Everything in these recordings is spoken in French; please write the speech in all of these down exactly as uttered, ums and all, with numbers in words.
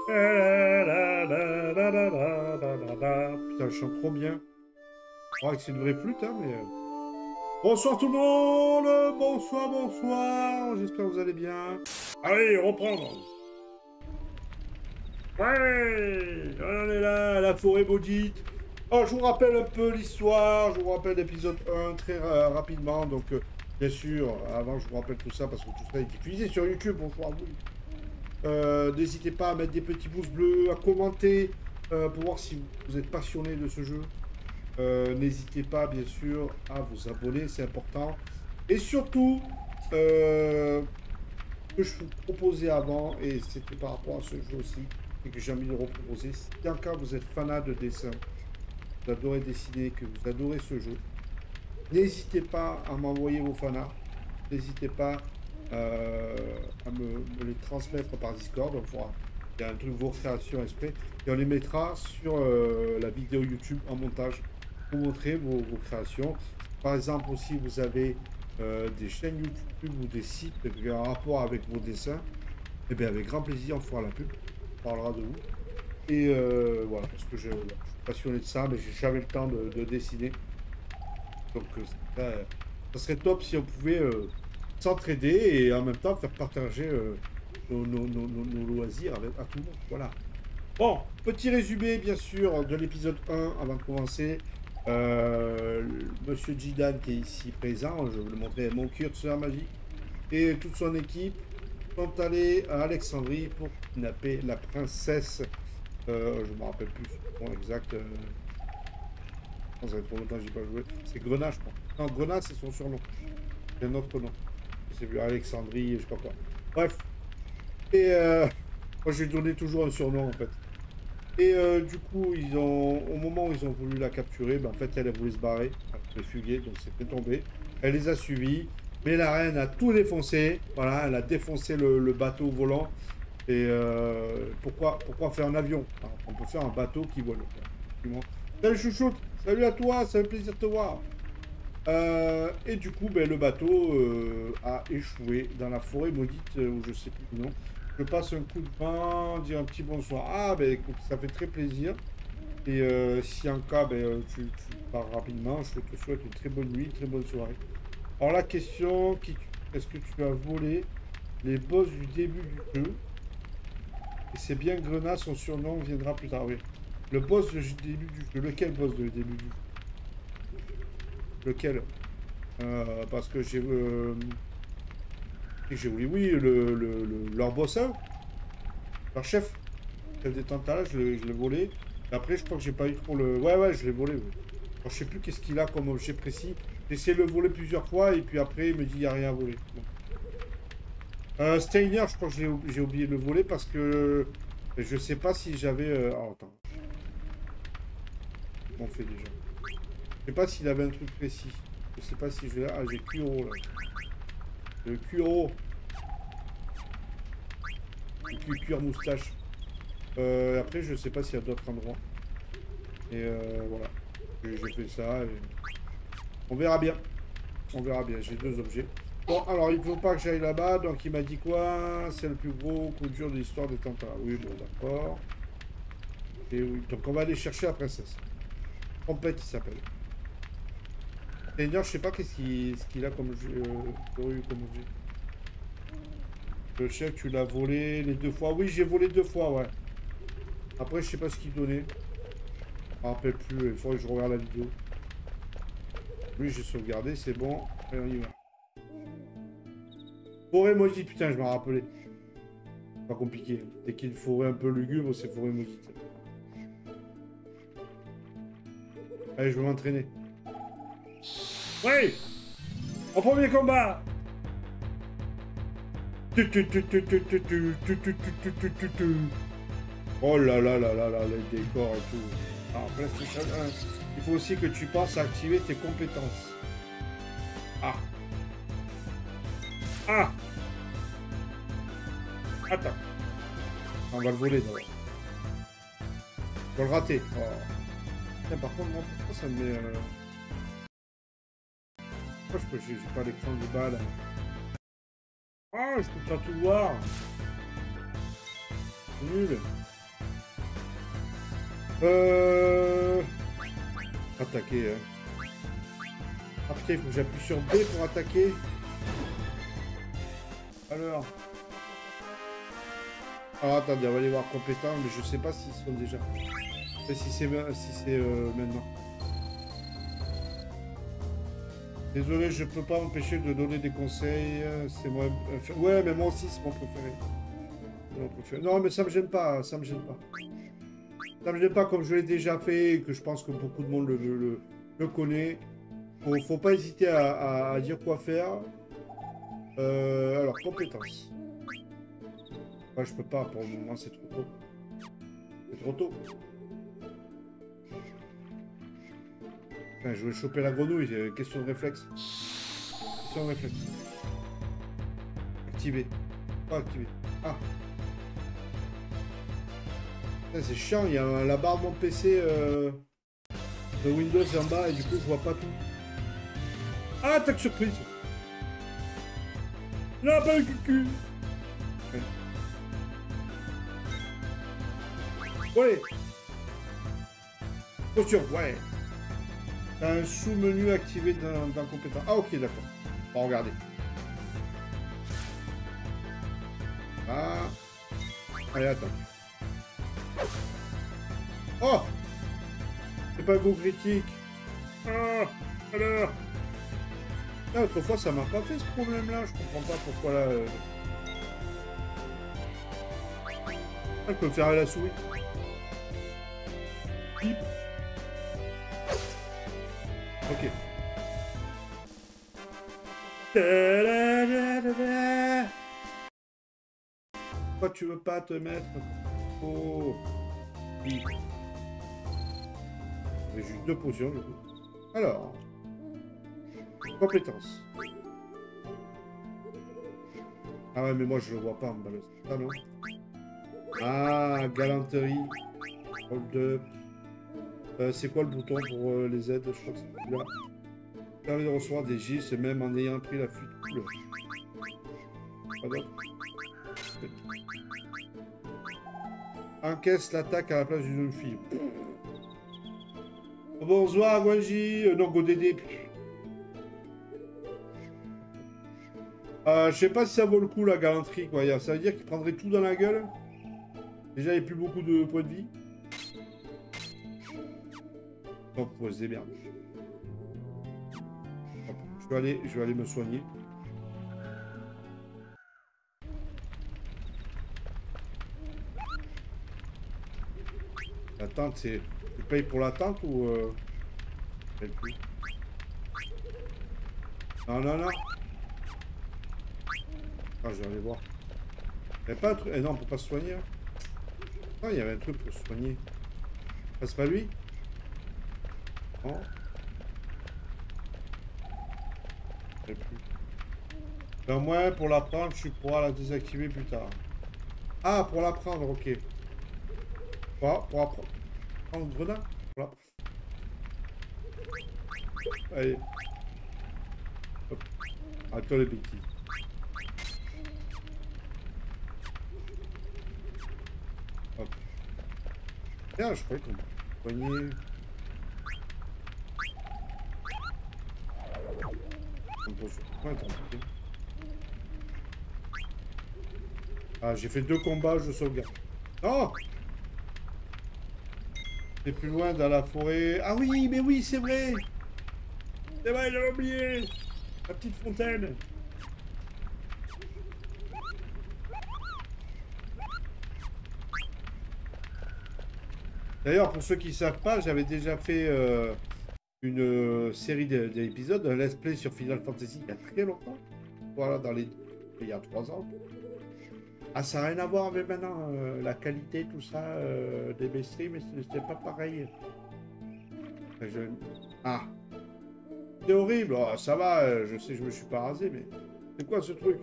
Putain, je chante trop bien. Je crois que c'est une vraie flûte, hein, mais... euh, Bonsoir tout le monde! Bonsoir, bonsoir! J'espère que vous allez bien. Allez, reprendre! Ouais! On est là, la forêt maudite. Oh, je vous rappelle un peu l'histoire. Je vous rappelle l'épisode un très ra- rapidement. Donc, euh, bien sûr, avant, je vous rappelle tout ça parce que tout ça est diffusé sur YouTube. Bonjour à vous. Euh, n'hésitez pas à mettre des petits pouces bleus, à commenter euh, pour voir si vous êtes passionné de ce jeu. Euh, n'hésitez pas, bien sûr, à vous abonner, c'est important. Et surtout, euh, ce que je vous proposais avant, et c'était par rapport à ce jeu aussi, et que j'ai envie de reproposer, si en cas vous êtes fanat de dessin, vous adorez dessiner, que vous adorez ce jeu, n'hésitez pas à m'envoyer vos fanarts. N'hésitez pas euh, à me, me les transmettre par Discord. On fera, il y a un truc, vos créations exprès. Et on les mettra sur euh, la vidéo YouTube en montage pour montrer vos, vos créations. Par exemple, aussi, vous avez euh, des chaînes YouTube ou des sites qui ont un rapport avec vos dessins. Eh bien, avec grand plaisir, on fera la pub. On parlera de vous. Et euh, voilà, parce que je, voilà, je suis passionné de ça, mais j'ai jamais le temps de, de dessiner. Donc, euh, ça, euh, ça serait top si on pouvait euh, s'entraider et en même temps faire partager euh, nos, nos- nos- nos- nos loisirs avec, à tout le monde. Voilà. Bon, petit résumé, bien sûr, de l'épisode un avant de commencer. Euh, Monsieur Jidan qui est ici présent, je vais vous le montrer, mon curseur magique, et toute son équipe sont allés à Alexandrie pour kidnapper la princesse. Euh, je ne me rappelle plus son nom exact. euh, ça fait trop longtemps que j'ai pas joué. C'est Grenat, je crois. Non, Grenat, c'est son surnom. C'est un autre nom. C'est vu Alexandrie, je sais pas quoi. Bref. Et euh, moi, j'ai donné toujours un surnom, en fait. Et euh, du coup, ils ont, au moment où ils ont voulu la capturer, ben, en fait, elle a voulu se barrer. Elle voulait fuguer, donc c'est fait tomber. Elle les a suivis. Mais la reine a tout défoncé. Voilà, elle a défoncé le, le bateau volant. Et euh, pourquoi, pourquoi faire un avion? Alors, on peut faire un bateau qui vole. Voilà, effectivement. Salut chouchoute, salut à toi, ça fait plaisir de te voir. Euh, et du coup, ben, le bateau euh, a échoué dans la forêt maudite, euh, ou je sais plus le nom. Je passe un coup de vent, dire un petit bonsoir. Ah, ben écoute, ça fait très plaisir. Et euh, si en cas, ben, euh, tu, tu pars rapidement, je te souhaite une très bonne nuit, une très bonne soirée. Alors la question, qui tu- est-ce que tu as volé les boss du début du jeu? Et c'est bien Grenat, son surnom viendra plus tard. Oui. Le boss du début du jeu. Lequel boss du début du jeu? Lequel? Euh, parce que j'ai euh, j'ai oublié. Oui, le, le, le- leur boss, hein, leur chef, chef des Tantalas, je l'ai je l'ai volé. Et après, je crois que j'ai pas eu trop le. Ouais, ouais, je l'ai volé. Oui. Alors, je sais plus qu'est-ce qu'il a comme objet précis. J'ai essayé de le voler plusieurs fois et puis après, il me dit il n'y a rien à voler. Bon. Euh, Steiner, je crois que j'ai j'ai oublié de le voler parce que je sais pas si j'avais. euh, oh, attends, comment on fait déjà? Je sais pas s'il avait un truc précis. Je sais pas si je... Ah, j'ai Kuro, là. Le Kuro. Le cu- cuir moustache. Euh, après, je sais pas s'il y a d'autres endroits. Et euh, voilà. J'ai j'ai fait ça. Et... On verra bien. On verra bien. J'ai deux objets. Bon, alors, il ne faut pas que j'aille là-bas. Donc, il m'a dit quoi? C'est le plus gros coup dur de l'histoire des Tantas. Oui, bon, d'accord. Et oui. Donc, on va aller chercher la princesse. Trompette, il s'appelle. Seigneur, je sais pas qu'est-ce qu'il ce qu'il a comme, objet, euh, eu comme objet. Le chef, tu l'as volé les deux fois. Oui, j'ai volé deux fois, ouais. Après, je sais pas ce qu'il donnait. Je me rappelle plus. Il faudrait que je regarde la vidéo. Oui, j'ai sauvegardé, c'est bon. Allez, on y va. Forêt maudite, putain, je m'en rappelais. Pas compliqué. Dès qu'il y a une forêt un peu lugubre, c'est forêt maudite. Allez, je vais m'entraîner. Oui! En premier combat! Tu, tu, tu, tu, tu, tu, tu, tu, tu, tu, tu, tu, tu, tu. Oh là là là là là, les décors et tout. Alors, PlayStation un. Il faut aussi que tu penses à activer tes compétences. Ah! Ah! Attends. On va le voler d'abord. Je vais le rater. Oh. Tiens, par contre, moi, pourquoi ça me met... euh, pourquoi je peux... J'ai j'ai pas l'écran du bas, là. Ah, je peux pas tout voir. C'est nul. Euh... Attaquer, hein. Ah putain, il faut que j'appuie sur B pour attaquer. Alors... Alors attendez, on va aller voir compétents, mais je sais pas s'ils sont déjà... Et si c'est si c'est euh, maintenant. Désolé, je peux pas m'empêcher de donner des conseils. C'est moi... Ouais, mais moi aussi, c'est mon préféré. Mon préféré. Non, mais ça me gêne pas, ça me gêne pas. Ça me gêne pas comme je l'ai déjà fait et que je pense que beaucoup de monde le, le, le connaît. Faut, faut pas hésiter à, à, à dire quoi faire. Euh, alors, compétences. Ouais, je peux pas pour le moment, c'est trop tôt. C'est trop tôt. Enfin, je vais choper la grenouille, question de réflexe. Question de réflexe. Activer. Pas activer. Ah. C'est chiant, il y a la barre de mon P C euh, de Windows en bas et du coup je vois pas tout. Ah, attaque surprise. Non, pas le cucu. Ouais. Posture, ouais. T'as un sous-menu activé dans, dans compétence. Ah, ok, d'accord. On va regarder. Ah. Allez, attends. Oh! C'est pas un go critique. Ah! Alors? Là, autrefois, ça m'a pas fait ce problème-là. Je comprends pas pourquoi là. Euh... Ah, je peux me faire à la souris. Pip. Ok. Pourquoi tu veux pas te mettre? Oh. Pip. J'ai juste deux potions, du coup. Alors. Compétences. Ah ouais, mais moi je le vois pas en bas. Ah non. Ah, galanterie. Hold up. Euh, c'est quoi le bouton pour euh, les aides? Je crois que c'est celui-là. Permet de recevoir des gifs, c'est même en ayant pris la fuite. Cool. Pas d'autre. Encaisse l'attaque à la place d'une fille. Bonsoir, Gwanji. Euh, non, Godédé. Euh, je sais pas si ça vaut le coup, la galanterie, quoi. Ça veut dire qu'il prendrait tout dans la gueule. Déjà, il n'y a plus beaucoup de points de vie. Donc, faut se démerder. Je vais aller, je vais aller me soigner. La tente, c'est... Tu payes pour la tente ou... Euh... Non, non, non. Ah, je vais aller voir. Il n'y a pas un truc... Eh non, on peut pas se soigner. Hein. Ah, il y avait un truc pour se soigner. Ah, c'est pas lui? Non. Je sais plus. Ben, moi, pour la prendre, je pourras la désactiver plus tard. Ah, pour la prendre, ok. Pour, pour la prendre. Prendre le grenade? Pour la... Allez. Hop. À toi les bêtises. Hop. Tiens, je croyais qu'on poignée. Ah, j'ai fait deux combats, je sauvegarde. Non! C'est plus loin dans la forêt. Ah oui, mais oui, c'est vrai! C'est vrai, j'avais oublié! La petite fontaine. D'ailleurs, pour ceux qui ne savent pas, j'avais déjà fait euh, une euh, série d'épisodes, un let's play sur Final Fantasy il y a très longtemps. Voilà, dans les... il y a trois ans. Ah, ça n'a rien à voir avec maintenant, euh, la qualité, tout ça, euh, des mes streams, c'était pas pareil. Je... Ah, c'est horrible, oh, ça va, euh, je sais, je me suis pas rasé, mais c'est quoi ce truc?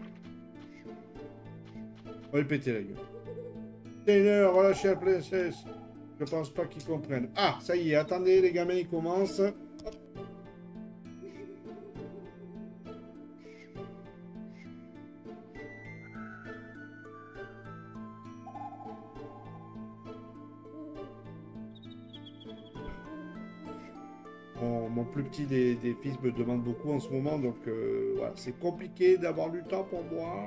On va le péter la gueule. Taylor, relâchez la princesse. Je pense pas qu'ils comprennent. Ah, ça y est, attendez, les gamins, ils commencent. mon, mon plus petit des, des fils me demande beaucoup en ce moment, donc euh, voilà, c'est compliqué d'avoir du temps pour moi.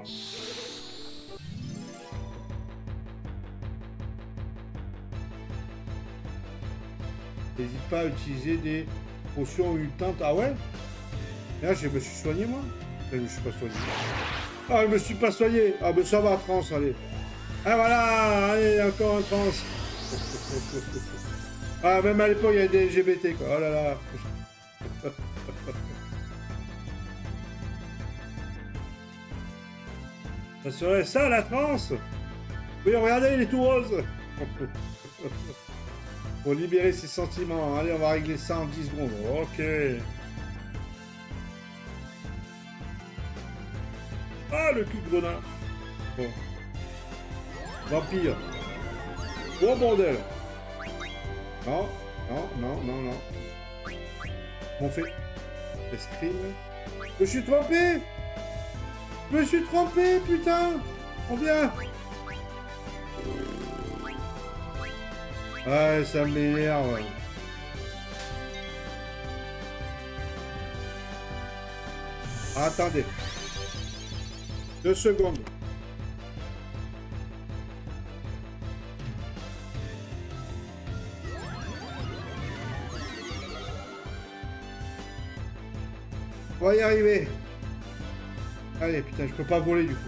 N'hésite pas à utiliser des potions mutantes. Ah ouais? Là, je me suis soigné, moi. Je me suis pas soigné. Ah, je me suis pas soigné. Ah, mais ça va, trans, allez. Ah, voilà, allez, encore un trans. Ah, même à l'époque, il y avait des L G B T, quoi. Oh là là. Ça serait ça, la trans? Oui, regardez, il est tout rose. Pour libérer ses sentiments. Allez, on va régler ça en dix secondes. Ok. Ah, le cul de grenat. Bon. Vampire. Oh, bordel. Non, non, non, non, non. On fait... Escrime. Je me suis trompé. Je me suis trompé, putain. On vient. Ouais, ça m'énerve. Attendez. Deux secondes. On va y arriver. Allez, putain, je peux pas voler du coup.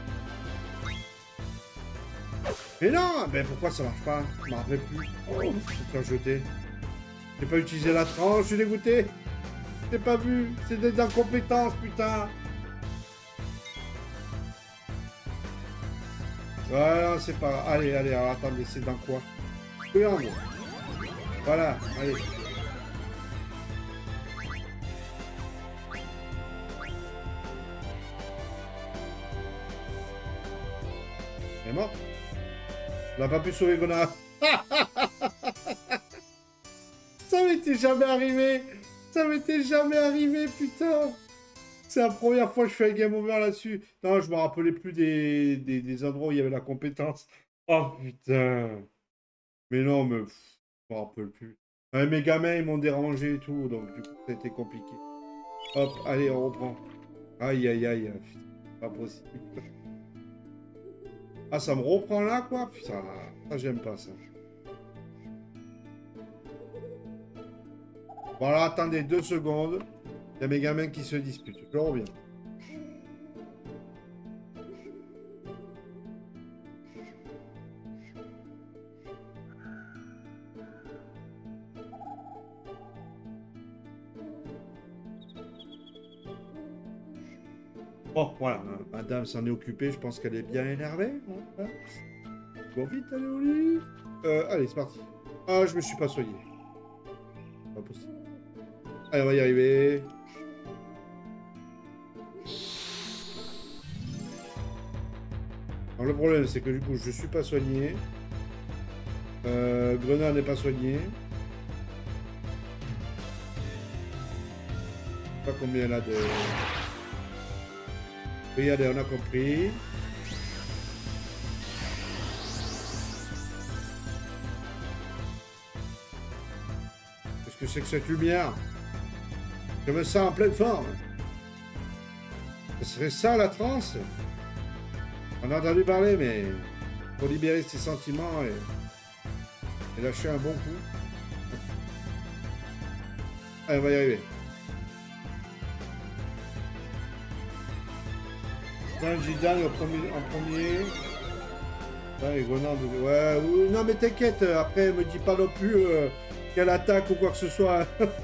Mais non, mais pourquoi ça marche pas? Je m'en rappelle plus. Oh, putain, jeté. J'ai pas utilisé la tranche, je suis dégoûté. J'ai pas vu. C'est des incompétences, putain. Voilà, c'est pas... Allez, allez, alors attendez, c'est dans quoi? Triangle. Voilà, allez. Elle est morte. On n'a pas pu sauver Gona. Ça m'était jamais arrivé. Ça m'était jamais arrivé, putain. C'est la première fois que je fais un game over là-dessus. Non, je me rappelais plus des, des, des endroits où il y avait la compétence. Oh, putain. Mais non, mais pff, je me rappelle plus. Ouais, mes gamins, ils m'ont dérangé et tout, donc du coup, ça a été compliqué. Hop, allez, on reprend. Aïe, aïe, aïe. Putain, pas possible. Ah, ça me reprend là, quoi? Putain, ça, j'aime pas ça. Voilà, attendez deux secondes. Il y a mes gamins qui se disputent. Je reviens. Bon, voilà. Madame s'en est occupée. Je pense qu'elle est bien énervée. Hein. Bon, vite, allez au lit. Euh, allez, c'est parti. Ah, je me suis pas soigné. Pas possible. Allez, on va y arriver. Alors, le problème, c'est que du coup, je suis pas soigné. Euh, Grenat n'est pas soigné. Je sais pas combien elle a de... Regardez, on a compris. Qu'est-ce que c'est que cette lumière? Je me sens en pleine forme. Ce serait ça la transe? On a entendu parler, mais pour libérer ses sentiments et, et lâcher un bon coup. Allez, on va y arriver. Zidane en premier. En premier. Ouais, Grenade. Ouais, ouais, non, mais t'inquiète, après, me dis pas non plus euh, qu'elle attaque ou quoi que ce soit.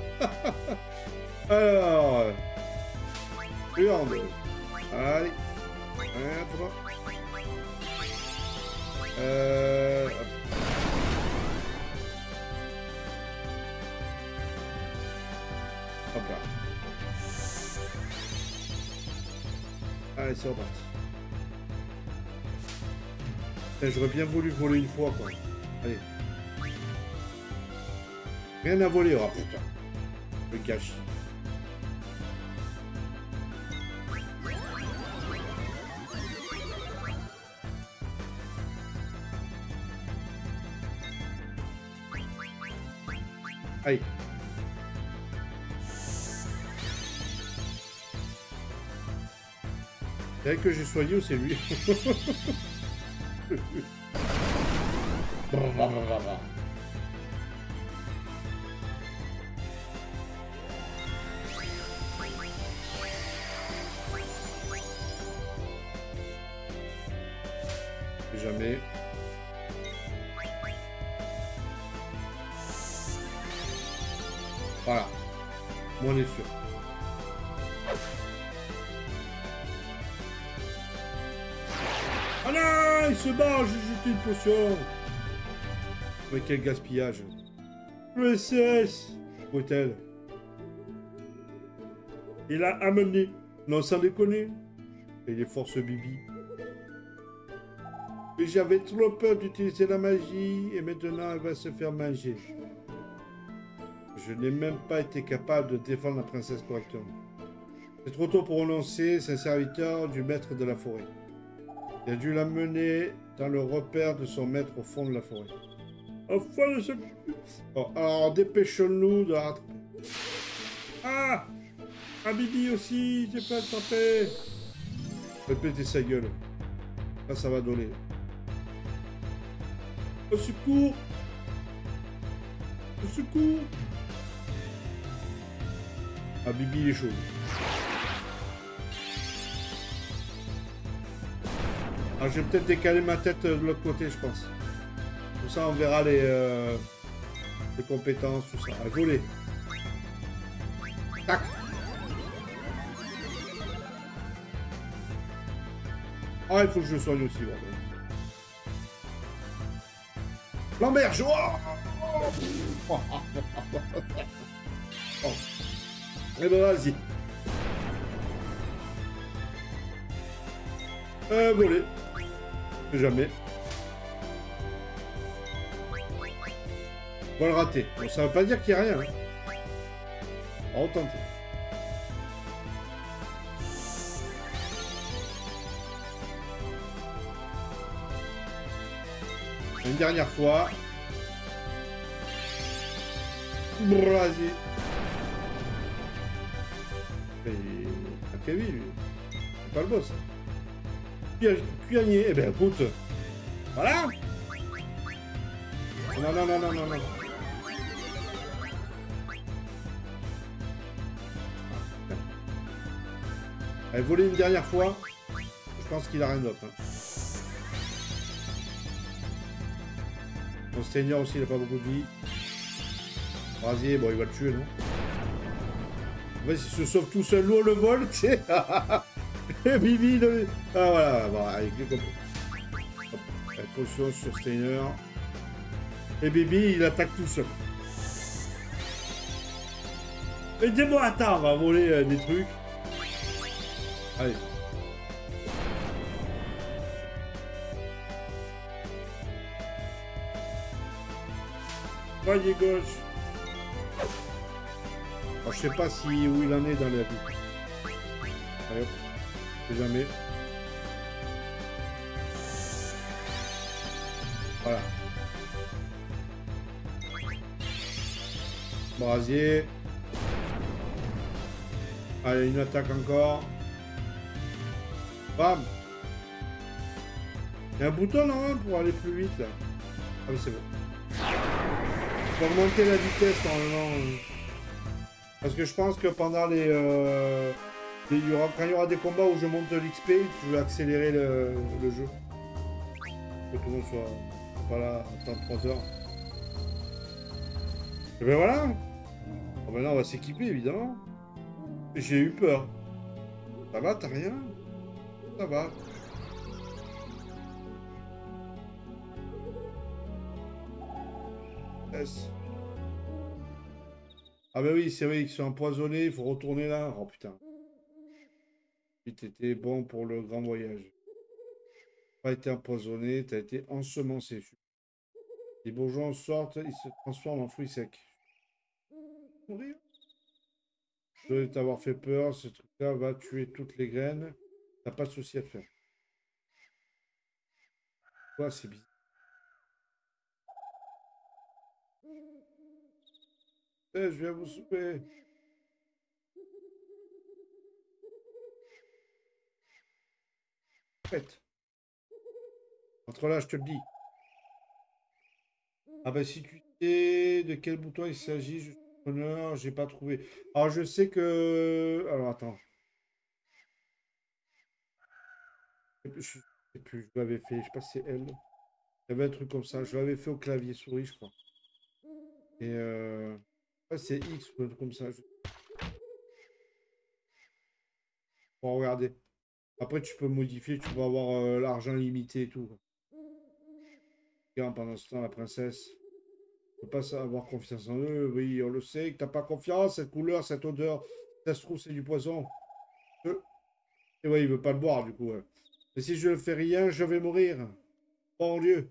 Alors. Triangle. Allez. Un, trois. Euh. Hop. Hop là. Allez, c'est reparti. J'aurais bien voulu voler une fois, quoi. Allez. Rien à voler, oh putain. Le gâchis. Allez. C'est elle que j'ai soigné ou c'est lui? Jamais. Voilà. Moi, on est sûr. Ah non, il se barre, j'ai jeté une potion. Mais quel gaspillage. Le S S. Où est-elle? Il a amené. Non, sans déconner. Et les forces Bibi. Mais j'avais trop peur d'utiliser la magie et maintenant elle va se faire manger. Je n'ai même pas été capable de défendre la princesse correctement. C'est trop tôt pour renoncer, c'est un serviteur du maître de la forêt. Il a dû la mener dans le repère de son maître au fond de la forêt. Au fond de ce... Oh, alors dépêchons-nous de la rattraper. Ah! Ah Bibi aussi, j'ai pas attrapé. Je vais péter sa gueule. Là ça va donner. Au secours! Au secours! Ah, Bibi, il est chaud. Ah, je vais peut-être décaler ma tête de l'autre côté, je pense. Comme ça, on verra les, euh, les compétences, tout ça. À voler. Tac! Ah, il faut que je le soigne aussi, bordel. L'emberge! Oh, oh. Oh. Eh ben, vas-y. Euh, voler. Jamais. On va le rater. Bon, ça veut pas dire qu'il n'y a rien. Hein. On va retenter. Une dernière fois. Vas-y. Kevin, lui. C'est pas le boss. Cuirnier. Eh ben écoute. Voilà. Non, non, non, non, non, non. Allez, voler une dernière fois. Je pense qu'il a rien d'autre. Hein. Mon seigneur aussi, il a pas beaucoup de vie. Brasier, bon, il va le tuer, non? En fait, il se sauve tout seul. L'eau le vol, tu sais. Et Bibi, le... Ah, voilà, bon, avec les compos. Potion sur Steiner. Et Bibi, il attaque tout seul. Aidez-moi, attends, on va voler euh, des trucs. Allez. Voyez gauche. Alors, je sais pas si où il en est dans la vie. Allez hop. Je sais jamais. Voilà. Brasier. Allez, une attaque encore. Bam. Il y a un bouton non pour aller plus vite là. Ah mais c'est bon. Pour augmenter la vitesse normalement. Parce que je pense que pendant les, euh, les il y aura, quand il y aura des combats où je monte l'X P, je vais accélérer le, le jeu. Que tout le monde soit pas là à trente-trois heures. Et ben voilà. Bon, maintenant on va s'équiper évidemment. J'ai eu peur. Ça va, t'as rien? Ça va. Yes. Ah bah oui, c'est vrai qu'ils sont empoisonnés, il faut retourner là. Oh putain. T'étais bon pour le grand voyage. Pas été empoisonné, t'as été ensemencé. Les bourgeons sortent, ils se transforment en fruits secs. Mourir. Je dois t'avoir fait peur, ce truc-là va tuer toutes les graines. T'as pas de souci à te faire. Quoi, c'est bizarre. Eh, je viens vous souper. Faites. Entre là, je te le dis. Ah ben si tu sais de quel bouton il s'agit, je suis preneur, j'ai pas trouvé. Alors je sais que... Alors attends. Je sais plus, je l'avais fait, je sais pas si c'est elle. Il y avait un truc comme ça, je l'avais fait au clavier souris, je crois. Et euh... ouais, c'est X ou un truc comme ça. Je... Pour regarder. Après, tu peux modifier, tu peux avoir euh, l'argent limité et tout. Regarde, pendant ce temps, la princesse ne peut pas avoir confiance en eux. Oui, on le sait, que t'as pas confiance, cette couleur, cette odeur. Ça se trouve, c'est du poison. Euh, Et ouais, il veut pas le boire, du coup. Ouais. Et si je ne fais rien, je vais mourir. Oh Dieu.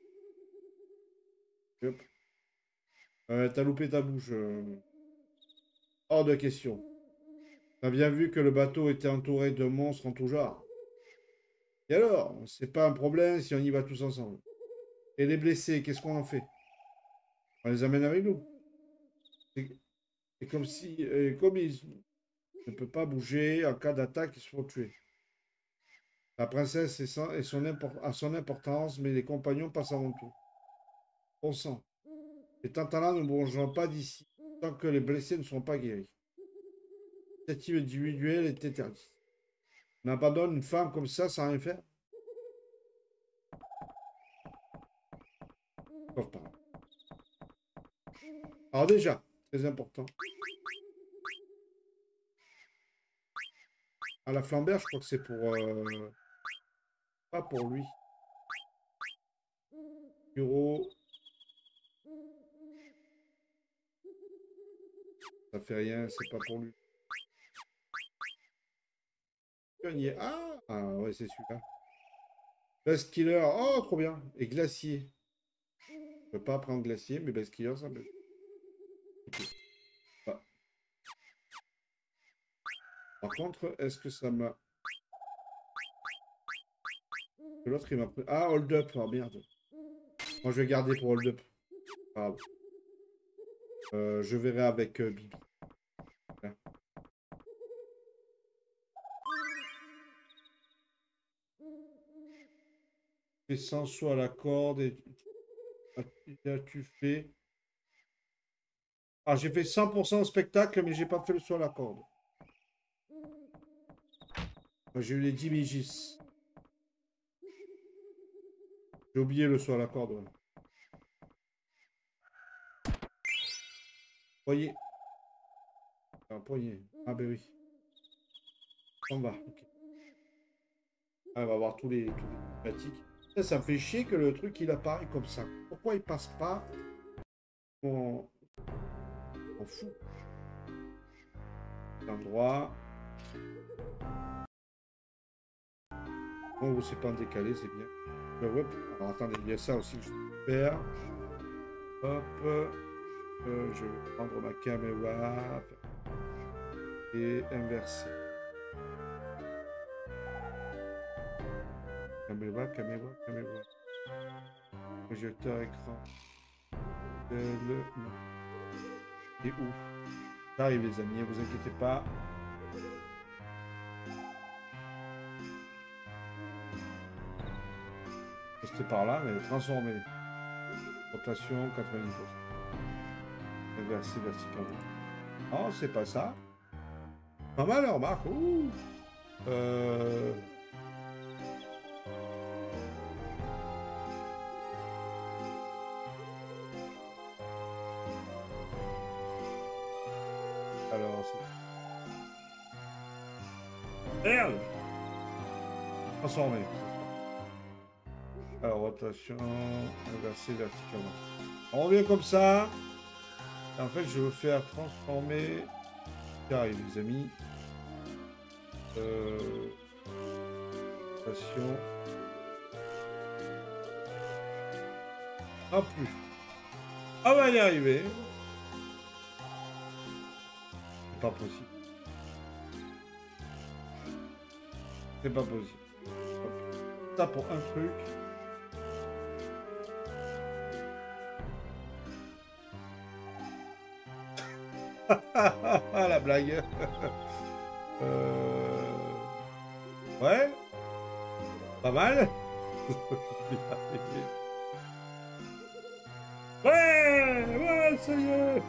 Hop. Euh, t'as loupé ta bouche. euh. Hors de question. T'as bien vu que le bateau était entouré de monstres en tout genre. Et alors, c'est pas un problème si on y va tous ensemble. Et les blessés, qu'est-ce qu'on en fait? On les amène avec nous. C'est c'est comme si, euh, comme ils ne peuvent pas bouger en cas d'attaque, ils se font tuer. La princesse est son, est son impor- a son importance, mais les compagnons passent avant tout. Bon sang. Les Tantalans ne bougeront pas d'ici tant que les blessés ne seront pas guéris. L'initiative individuelle est interdite. On abandonne une femme comme ça sans rien faire. Sauf par là. Alors déjà, très important. À la flambère, je crois que c'est pour... euh, pas pour lui. Bureau. Ça fait rien, c'est pas pour lui. Pionnier. Ah, ah ouais, c'est celui-là. Best Killer. Oh, trop bien. Et Glacier. Je peux pas prendre Glacier, mais Best Killer, ça me... Ok. Ah. Par contre, est-ce que ça m'a... L'autre, il m'a pris... Ah, Hold Up. Oh, merde. Moi, je vais garder pour Hold Up. Ah, bon. Euh, je verrai avec euh, Bibi. Là. Fais cent sauts à la corde et... Là, tu fais... Ah, j'ai fait cent pour cent au spectacle, mais j'ai pas fait le saut à la corde. Moi, j'ai eu les dix Mégis. J'ai oublié le saut à la corde. Ouais. Poignet. Ah, poignet. Ah, ben oui. On va. Ok. Ah, on va voir tous les, tous les thématiques. Ça, ça me fait chier que le truc, il apparaît comme ça. Pourquoi il passe pas? On, on fout. L'endroit. Bon, c'est pas en décalé, c'est bien. Euh, hop. Alors, attendez, il y a ça aussi que je vais faire. Hop. Euh, je vais prendre ma caméra et inverser. Caméra, caméra, caméra. Projecteur écran. Le... Et où? J'arrive les amis, ne vous inquiétez pas. C'était par là, mais transformé. Rotation quatre-vingt-dix pour cent. Inversé verticalement. Oh, c'est pas ça. Pas mal, remarque. Ouh. Euh... Alors, c'est... Merde. Transformé. Alors, rotation, inversé verticalement. On revient comme ça. Et en fait, je veux faire transformer. J'arrive, les amis. Euh... Rotation. Ah, plus. Ah, va y arriver. C'est pas possible. C'est pas possible. Ça pour un truc. La blague. euh... Ouais. Pas mal. Ouais, ouais, ça y est.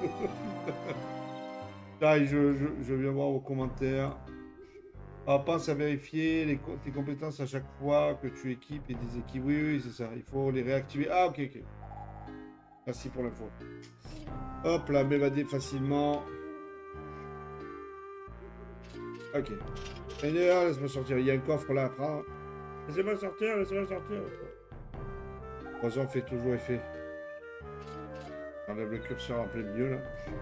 Là, je, je, je viens voir vos commentaires. Alors, pense à vérifier les, co- tes compétences à chaque fois que tu équipes et déséquipes. Oui, oui, c'est ça. Il faut les réactiver. Ah, ok, ok. Merci pour l'info. Hop là, m'évader facilement. Ok. Seigneur, laisse-moi sortir. Il y a un coffre là à prendre. Laissez-moi sortir, laissez-moi sortir. Poison fait toujours effet. J'enlève le curseur en plein milieu là.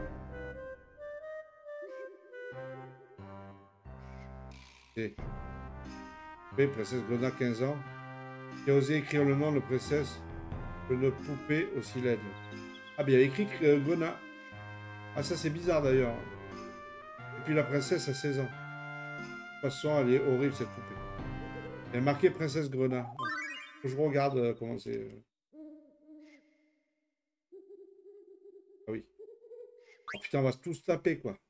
Ok. Oui, princesse Grenat, quinze ans. Qui a osé écrire le nom de princesse de poupée aussi laide. Ah, bien, il y a écrit euh, Grenat. Ah, ça c'est bizarre d'ailleurs. Et puis la princesse a seize ans. De toute façon, elle est horrible cette poupée. Elle est marquée princesse Grenat. Faut que je regarde euh, comment c'est. euh. Ah oui. Oh putain, on va tous taper quoi.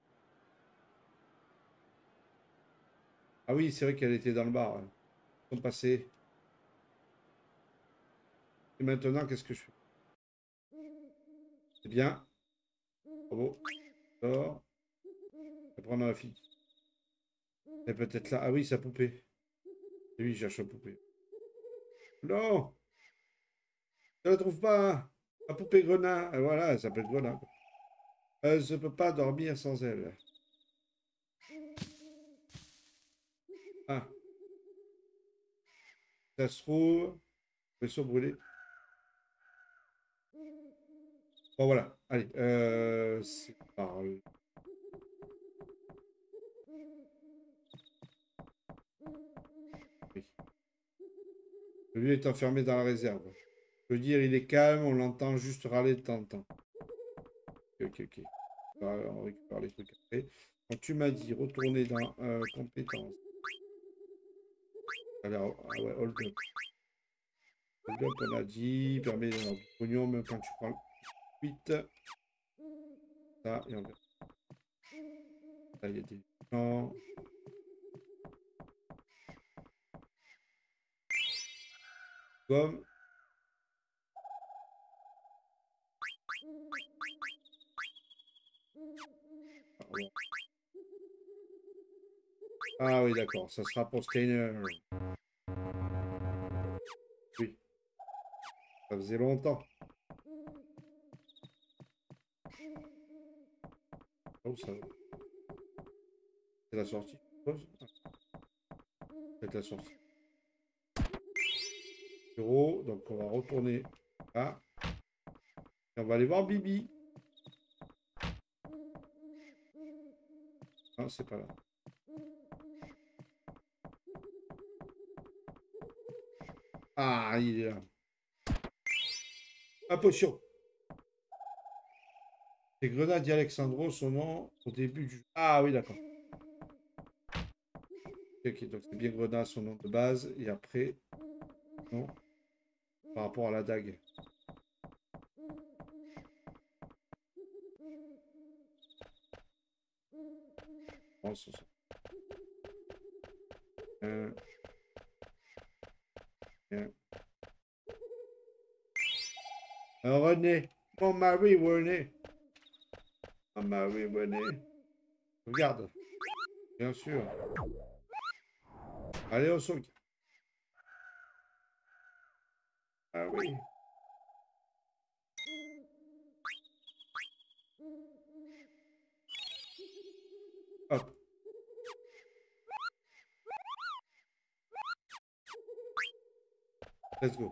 Ah oui, c'est vrai qu'elle était dans le bar. Ouais. Ils sont passés. Et maintenant, qu'est-ce que je fais? C'est bien. Bravo. Sors. Je vais prendre ma fille. Elle est peut-être là. Ah oui, sa poupée. Et oui, je cherche la poupée. Non! Je la trouve pas. La poupée Grenat. Et voilà, elle s'appelle Grenat. Quoi. Euh, je ne peux pas dormir sans elle. Ah, ça se trouve. Vaisseau brûlé. Bon, voilà. Allez. Euh, c'est par... Oui. Lui est enfermé dans la réserve. Je veux dire, il est calme, on l'entend juste râler de temps en temps. Ok, ok, ok. On récupère les trucs après. Donc, tu m'as dit retourner dans euh, compétences. Alors, ah ouais, hold up. Hold up, on a dit, permet d'avoir du pognon même quand tu prends huit. Ça, et on verra. Là, il y a des gens. Gomme. Ah, ouais. Ah oui, d'accord, ça sera pour Skyner. Oui, ça faisait longtemps. Oh, ça... C'est la sortie. Pause. Ah, c'est la sortie. Zéro, donc on va retourner là. Et on va aller voir Bibi. Non, c'est pas là. Ah, il est là. La potion. C'est Grenadier Alexandro, son nom au début du... Ah oui, d'accord. Ok, donc c'est bien Grenat, son nom de base. Et après, non, par rapport à la dague. Bon, ça, ça. Un, un. Un René. Mon mari, René. Mon mari, René. Regarde. Bien sûr. Allez, on sauve. Ah oui. Hop. Let's go.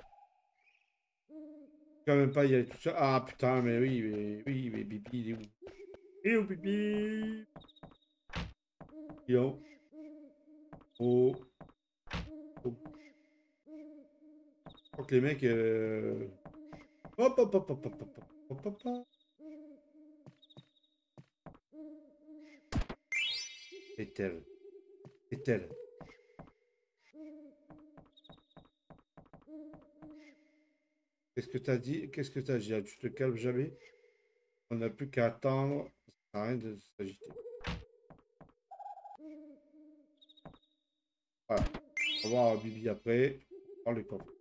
Quand même pas y aller tout seul. Ah putain, mais oui, mais oui, mais Bibi, il est où? Il est où, Bibi? Il est où? Oh. Oh. Je crois que les mecs. euh, Hop, hop, hop, hop, hop, hop, hop, hop, hop. Est-elle? Est-elle? Qu'est-ce que t'as dit? Qu'est-ce que t'as dit? Ah, tu te calmes jamais? On n'a plus qu'à attendre. Ça sert à rien de s'agiter. Voilà. On va voir Bibi après. On les coffres.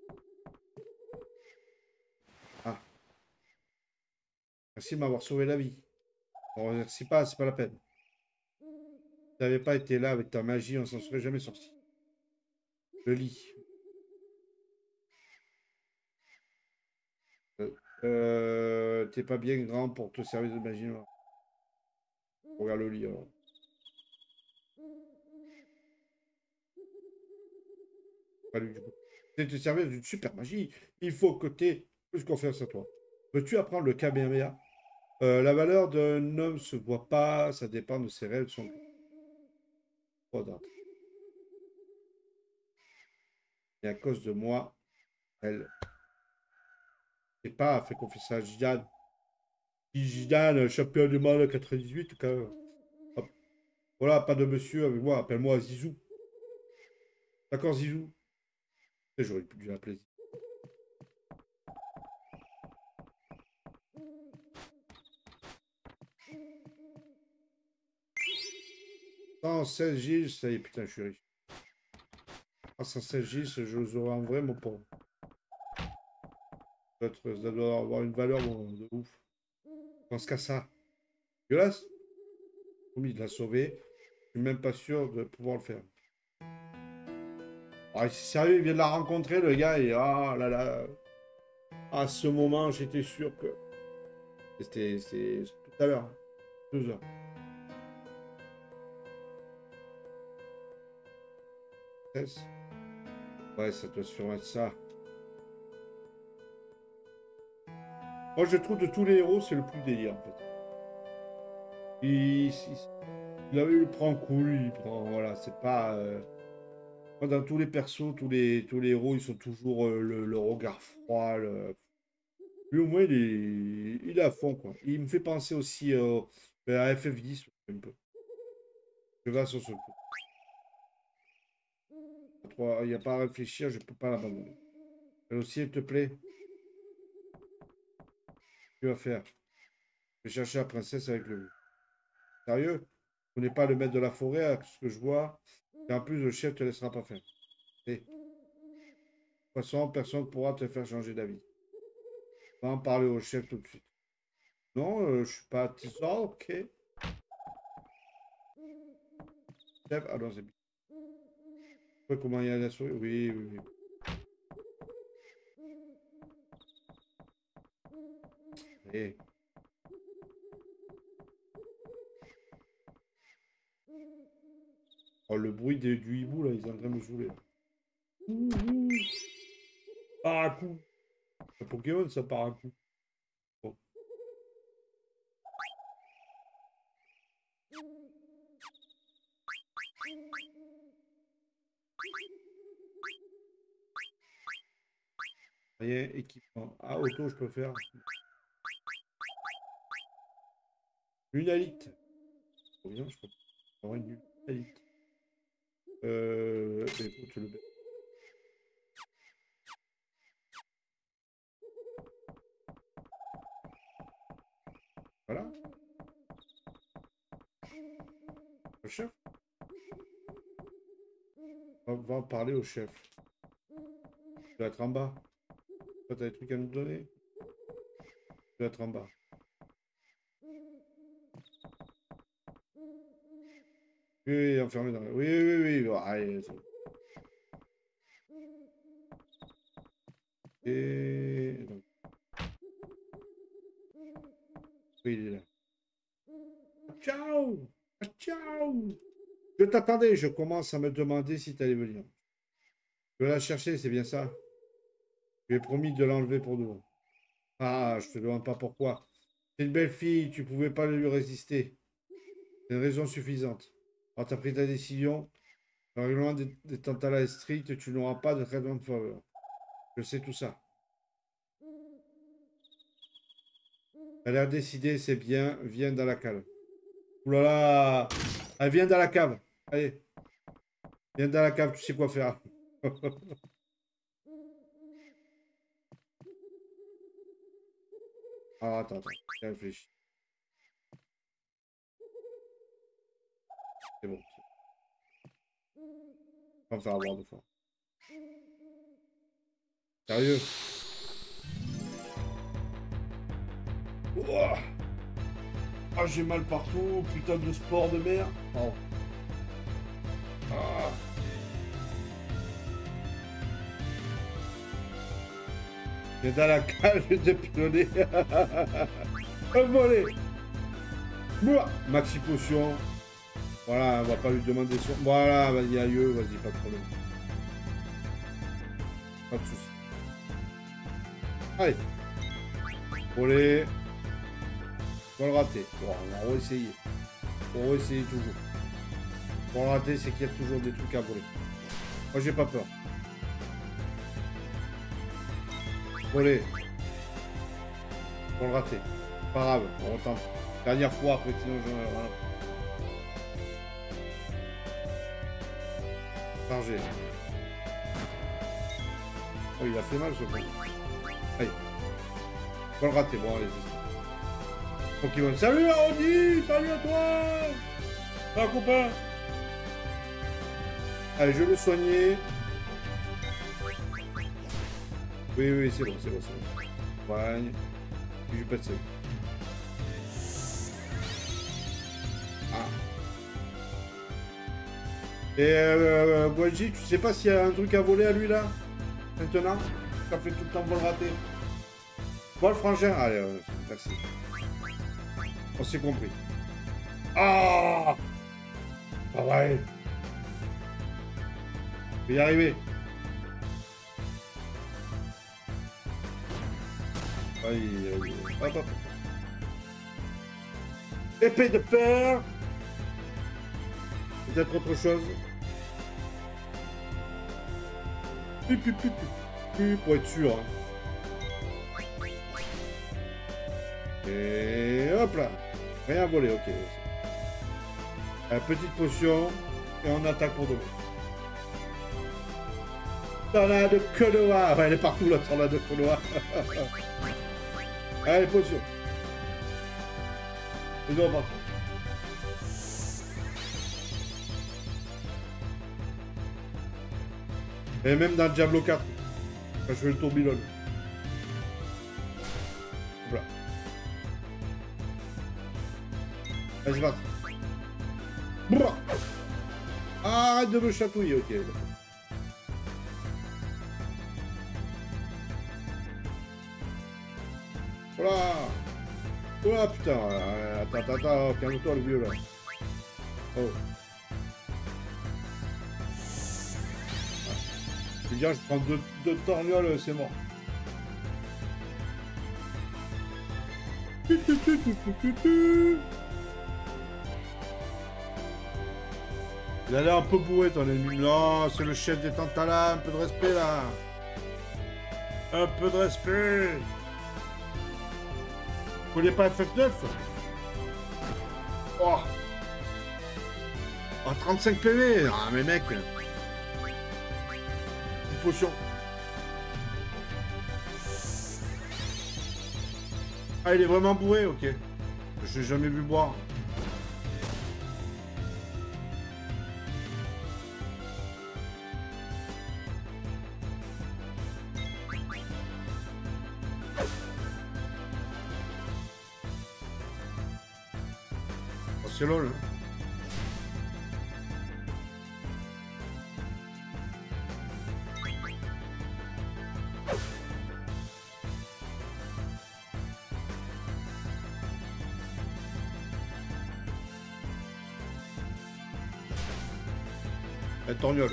Ah, merci de m'avoir sauvé la vie. On remercie pas, c'est pas la peine. Si tu n'avais pas été là avec ta magie, on s'en serait jamais sorti. Le lit. Euh, euh, T'es pas bien grand pour te servir de magie noire. Regarde le lit alors. Pas lui, du coup. C'est te servir d'une super magie. Il faut que tu aies plus confiance en toi. Veux-tu apprendre le Kamehameha? Euh, la valeur d'un homme se voit pas, ça dépend de ses rêves, de son code. Et à cause de moi, elle n'est pas fait confiance à Zidane. Zidane, champion du monde quatre-vingt-dix-huit, quand même. Hop. Voilà, pas de monsieur avec moi, appelle-moi Zizou. D'accord, Zizou? Et j'aurais pu dû l'appeler. cent seize Gilles, ça y est, putain, je suis riche. Ah, cent seize Gilles, je les aurai en vrai, mon pauvre. Ça doit avoir une valeur bon, de ouf. Je pense qu'à ça. Dégueulasse. Oui, il l'a sauvé. Je suis même pas sûr de pouvoir le faire. Ah, sérieux, il vient de la rencontrer, le gars, et ah là là. À ce moment, j'étais sûr que. C'était tout à l'heure. Hein. Deux heures. treize. Ouais, ça doit sûrement être ça. Moi, je trouve de tous les héros, c'est le plus délire, en fait. Il, il, il, il prend cool, il prend. Voilà, c'est pas. Euh, moi, dans tous les persos, tous les, tous les héros, ils sont toujours euh, le, le regard froid. Le... Lui, au moins, il est, il est à fond, quoi. Il me fait penser aussi euh, à F F dix, un peu. Je vais sur ce coup. Il n'y a pas à réfléchir, je peux pas l'abandonner. Elle aussi, s'il te plaît. Tu vas faire. Je vais chercher la princesse avec le. Sérieux? Vous n'êtes pas le maître de la forêt, à ce que je vois. Et en plus, le chef te laissera pas faire. Et, de toute façon, personne ne pourra te faire changer d'avis. Va en parler au chef tout de suite. Non, euh, je suis pas artisan, ok. Chef, ah non, c'est bien. Ouais, comment il y a la souris? Oui, oui, oui. Et... Oh, le bruit de, du hibou, là, ils sont en train de me saouler. Là. Ouh, ouh. Par un coup. Un Pokémon, ça part un coup. Bon. Rien, équipement. Ah, auto, je peux faire. Une alite. Trop bien, je peux avoir une alite. Euh, bah, écoute, le bête. Voilà. Le chef. On va en parler au chef. Tu dois être en bas. Toi, t'as des trucs à nous donner? Tu dois être en bas. Oui, oui, enfermé dans le... Oui, oui, oui. Bon, allez, et... Donc, oui, il est là. Ciao! Ciao! Je t'attendais, je commence à me demander si tu allais venir. Je vais la chercher, c'est bien ça. Je lui ai promis de l'enlever pour nous. Ah, je te demande pas pourquoi. C'est une belle fille, tu pouvais pas lui résister. C'est une raison suffisante. Alors, tu as pris ta décision. Le règlement des, des Tantalas est strict, tu n'auras pas de traitement de faveur. Je sais tout ça. Elle a décidé, c'est bien, viens dans la cave. Ouh là là! Elle vient dans la cave. Allez, viens dans la cave, tu sais quoi faire. Alors, attends, attends, j'ai réfléchi. C'est bon. On va me faire avoir deux fois. Sérieux. Oh, ah, j'ai mal partout, putain de sport de merde. Oh. Ah. J'ai dans la cage de pilonner. Un volet. Maxi potion. Voilà, on va pas lui demander son. Voilà, vas-y, aïe, vas-y, pas de problème. Pas de soucis. Allez. Voler. On va le rater. Bon, on va essayer. On va essayer toujours. Pour le rater, c'est qu'il y a toujours des trucs à voler. Moi, j'ai pas peur. Voler. Pour le rater. Pas grave, on retente. Dernière fois, après, sinon, je... Voilà. Chargé. Oh, il a fait mal, ce con. Allez. On va le rater. Bon, allez, c'est ça. Pokémon. Salut, Arodi. Salut à toi. Ça va, copain? Allez, je vais le soigner. Oui, oui, c'est bon, c'est bon, c'est bon. Soigne. Puis je passe. Ah. Et euh, Boaji, tu sais pas s'il y a un truc à voler à lui là? Maintenant? Ça fait tout le temps vol raté. Bon, le frangin. Allez, euh, merci. On s'est compris. Ah! Ah ouais. Je vais y arriver. Aïe, aïe, hop, hop. Épée de fer. Peut-être autre chose. Pup, pup, pup, pup, pour être sûr. Hein. Et hop là. Rien volé, ok. Euh, petite potion. Et on attaque pour demain. Tornade de Konoha. Ouais, elle est partout la tornade de Konoha. Allez, potion. Ils ont parti. Et même dans Diablo quatre, quand je fais le tourbillon. Voilà. Allez, c'est parti. Brrr. Arrête de me chatouiller, ok. Voilà. Voilà, putain. Attends, attends, attends. Calme-toi, le vieux, là. Oh. Je veux dire, je prends deux, deux torgnoles, c'est mort. Il a l'air un peu bourré, ton ennemi. Non, c'est le chef des Tantalas. Un peu de respect, là. Un peu de respect. Vous connaissez pas F F neuf? Oh. Oh, trente-cinq P V. Ah, mais mec. Une potion. Ah, il est vraiment bourré, ok. Je l'ai jamais vu boire. Oh, c'est lol. La torgnole.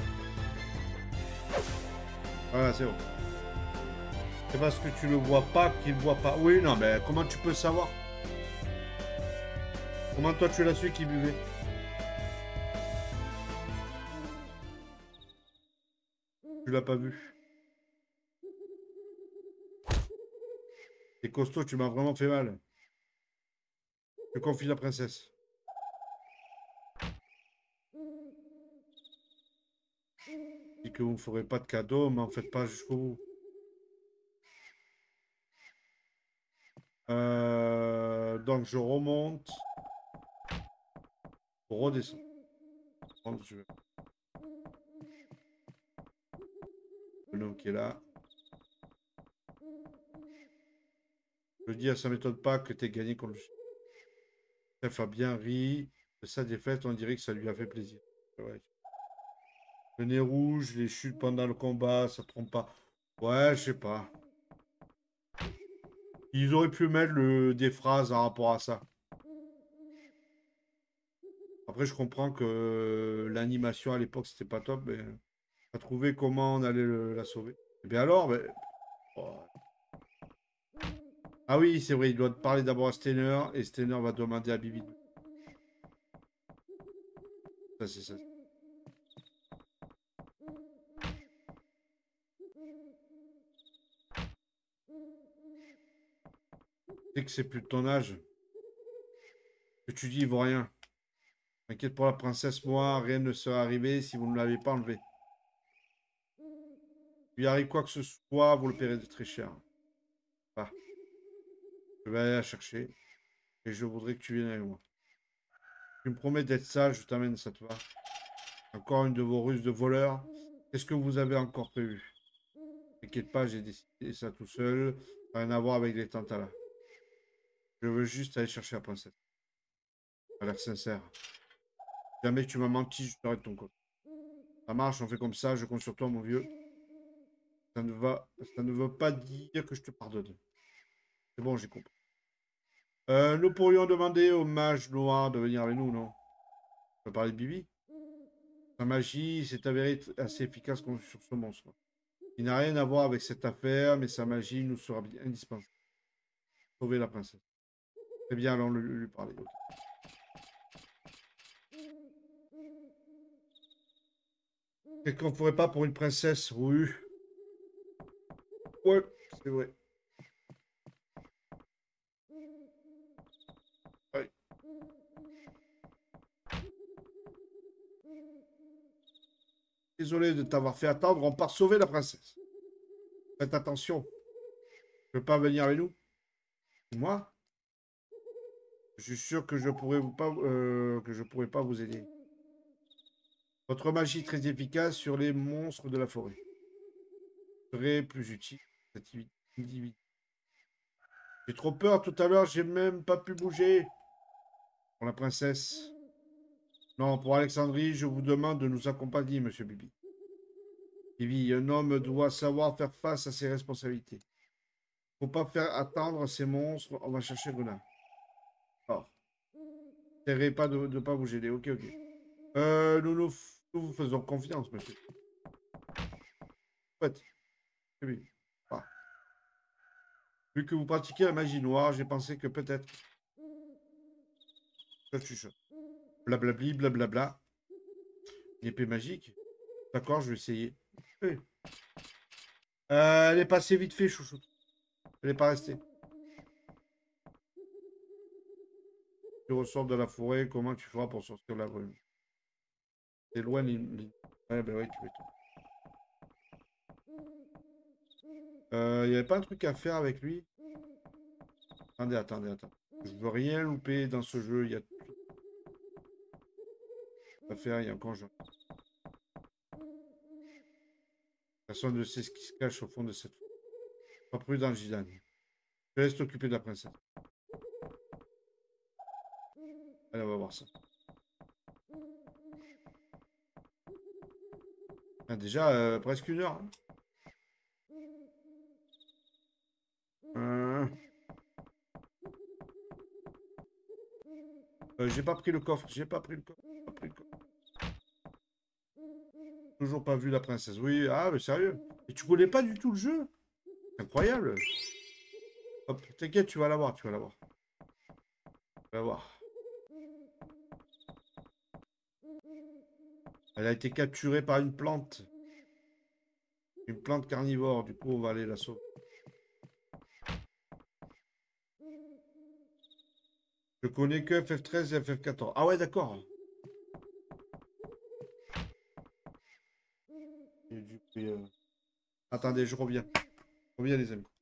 Voilà, c'est bon. C'est parce que tu le vois pas qu'il voit pas. Oui, non, mais comment tu peux savoir? Comment toi tu l'as su qui buvait? Tu l'as pas vu. T'es costaud, tu m'as vraiment fait mal. Je confie la princesse. Je dis que vous ne ferez pas de cadeau, mais en faites pas jusqu'au bout. Euh, donc je remonte. Je redescends. Le nom qui est là. Je veux dire, ça m'étonne pas que tu aies gagné contre le chef a bien ri de sa défaite, on dirait que ça lui a fait plaisir. Ouais. Le nez rouge, les chutes pendant le combat, ça trompe pas. Ouais, je sais pas. Ils auraient pu mettre le... des phrases en rapport à ça. Après, je comprends que l'animation à l'époque, c'était pas top, mais à trouver comment on allait le- la sauver. Et bien alors, ben, oh. Ah oui, c'est vrai, il doit parler d'abord à Steiner, et Steiner va demander à Bibi. Ça, c'est ça. C'est que c'est plus de ton âge. Que tu dis, il vaut rien. T'inquiète pour la princesse, moi, rien ne sera arrivé si vous ne l'avez pas enlevé. Il arrive quoi que ce soit, vous le paierez de très cher. Ah, je vais aller la chercher, et je voudrais que tu viennes avec moi. Tu me promets d'être sage, je t'amène, ça te va. Encore une de vos ruses de voleurs. Qu'est-ce que vous avez encore prévu? T'inquiète pas, j'ai décidé ça tout seul. Ça n'a rien à voir avec les tantas là. Je veux juste aller chercher la princesse. Ça a l'air sincère. Si jamais tu m'as menti, je t'aurai de ton côté. Ça marche, on fait comme ça, je compte sur toi, mon vieux. Ça ne va, ça ne veut pas dire que je te pardonne. C'est bon, j'ai compris. Euh, nous pourrions demander au mage noir de venir avec nous, non? On peut parler de Bibi? Sa magie s'est avérée assez efficace contre- sur ce monstre. Il n'a rien à voir avec cette affaire, mais sa magie nous sera bien indispensable. Sauver la princesse. Très bien, allons lui, lui parler. Ok. Qu'est-ce qu'on ferait pas pour une princesse? Oui. Ouais, c'est vrai. Ouais. Désolé de t'avoir fait attendre, on part sauver la princesse. Faites attention. Tu veux pas venir avec nous? Moi? Je suis sûr que je pourrais vous pas, euh, que je pourrais pas vous aider. Votre magie est très efficace sur les monstres de la forêt serait plus utile. Cet individu. J'ai trop peur tout à l'heure, j'ai même pas pu bouger. Pour la princesse. Non, pour Alexandrie, je vous demande de nous accompagner, monsieur Bibi. Bibi, un homme doit savoir faire face à ses responsabilités. Faut pas faire attendre ces monstres, on va chercher Guna. Oh, n'essayez pas de ne pas vous gêner, ok, ok. Euh, nous, nous, nous vous faisons confiance, monsieur. En fait, oui. Ah. Vu que vous pratiquez la magie noire, j'ai pensé que peut-être... Ça chuchote. Blablabli, blablabla. Une épée magique. D'accord, je vais essayer. Oui. Euh, elle est passée vite fait, chouchou. Elle n'est pas restée. Tu ressors de la forêt, comment tu feras pour sortir de la brume? C'est loin, l'île. Ouais, ben ouais, tu m'étonnes. Euh, Il n'y avait pas un truc à faire avec lui? Attendez, attendez, attendez. Je veux rien louper dans ce jeu. Il y a tout à faire, il y a encore jeu. Personne ne sait ce qui se cache au fond de cette forêt. Pas prudent, Gidane. Je laisse t'occuper de la princesse. Allez, on va voir ça. Ah, déjà, euh, presque une heure. Euh, euh, j'ai pas pris le coffre. J'ai pas pris le coffre. J'ai pas pris le coffre. Toujours pas vu la princesse. Oui, ah, mais sérieux. Et tu connais pas du tout le jeu? C'est incroyable. Hop, t'inquiète, tu vas la voir, tu vas la voir. Tu vas voir. Elle a été capturée par une plante. Une plante carnivore. Du coup, on va aller la sauver. Je connais que F F treize et F F quatorze. Ah ouais, d'accord. Et du coup, euh, attendez, je reviens. Je reviens, les amis.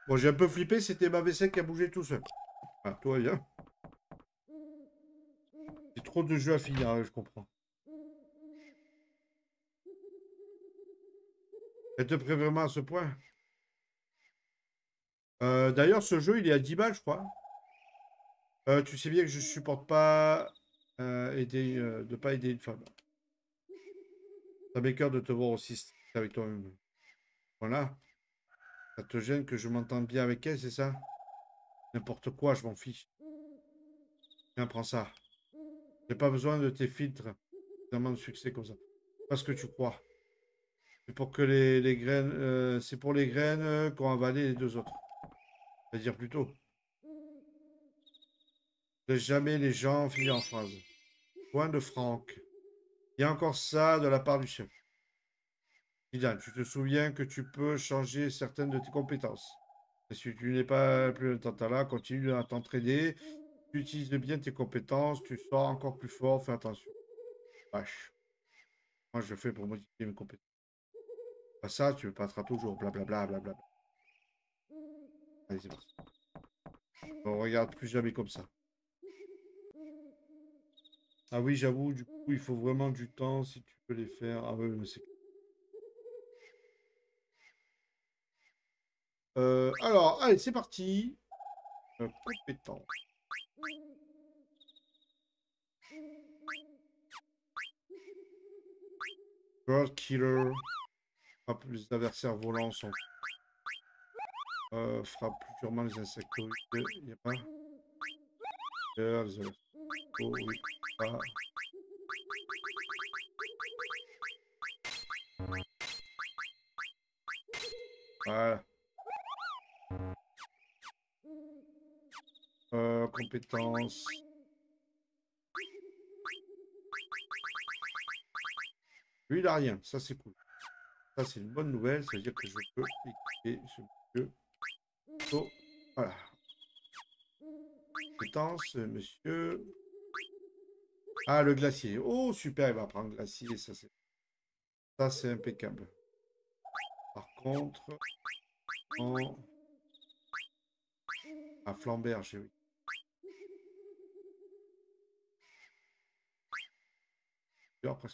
Bon, j'ai un peu flippé, c'était ma vaisselle qui a bougé tout seul. Ah, tout va bien. J'ai trop de jeux à finir, ouais, je comprends. Elle te plaît vraiment à ce point? Euh, D'ailleurs, ce jeu, il est à dix balles, je crois. Euh, tu sais bien que je supporte pas euh, aider, euh, de pas aider une femme. Ça m'écoeure de te voir aussi strict avec toi-même. Voilà. Ça te gêne que je m'entende bien avec elle, c'est ça? N'importe quoi, je m'en fiche. Tiens, prends ça. J'ai pas besoin de tes filtres. Vraiment de succès comme ça. Parce que tu crois. C'est pour que les, les graines. Euh, c'est pour les graines euh, qu'ont avalé les deux autres. C'est-à-dire plutôt. Laisse jamais les gens filer en phrase. Point de Franck. Il y a encore ça de la part du chef. Dylan, tu te souviens que tu peux changer certaines de tes compétences. Et si tu n'es pas plus longtemps là, continue à t'entraider. Tu utilises bien tes compétences, tu sors encore plus fort, fais attention. Vache. Moi, je fais pour modifier mes compétences. Pas ça, tu me passeras toujours. Blablabla, blablabla. Allez, c'est parti. On regarde plus jamais comme ça. Ah oui, j'avoue, du coup, il faut vraiment du temps si tu peux les faire. Ah oui, mais c'est. Euh, alors, allez, c'est parti. Euh, compétence. Bird Killer. Frappe les adversaires volants sont. Euh, frappe plus durement les insectoïdes. Il n'y a pas. Euh, les adversaires. Oh, oui. Ah. Voilà. Euh, compétence. Lui, il n'a rien. Ça, c'est cool. Ça, c'est une bonne nouvelle. Ça veut dire que je peux équiper ce monsieur. Oh, voilà. Compétence, monsieur. Ah, le glacier. Oh, super, il va prendre glacier. Ça, c'est ça, c'est impeccable. Par contre, en... à Flamberge, oui. D'ailleurs, presque.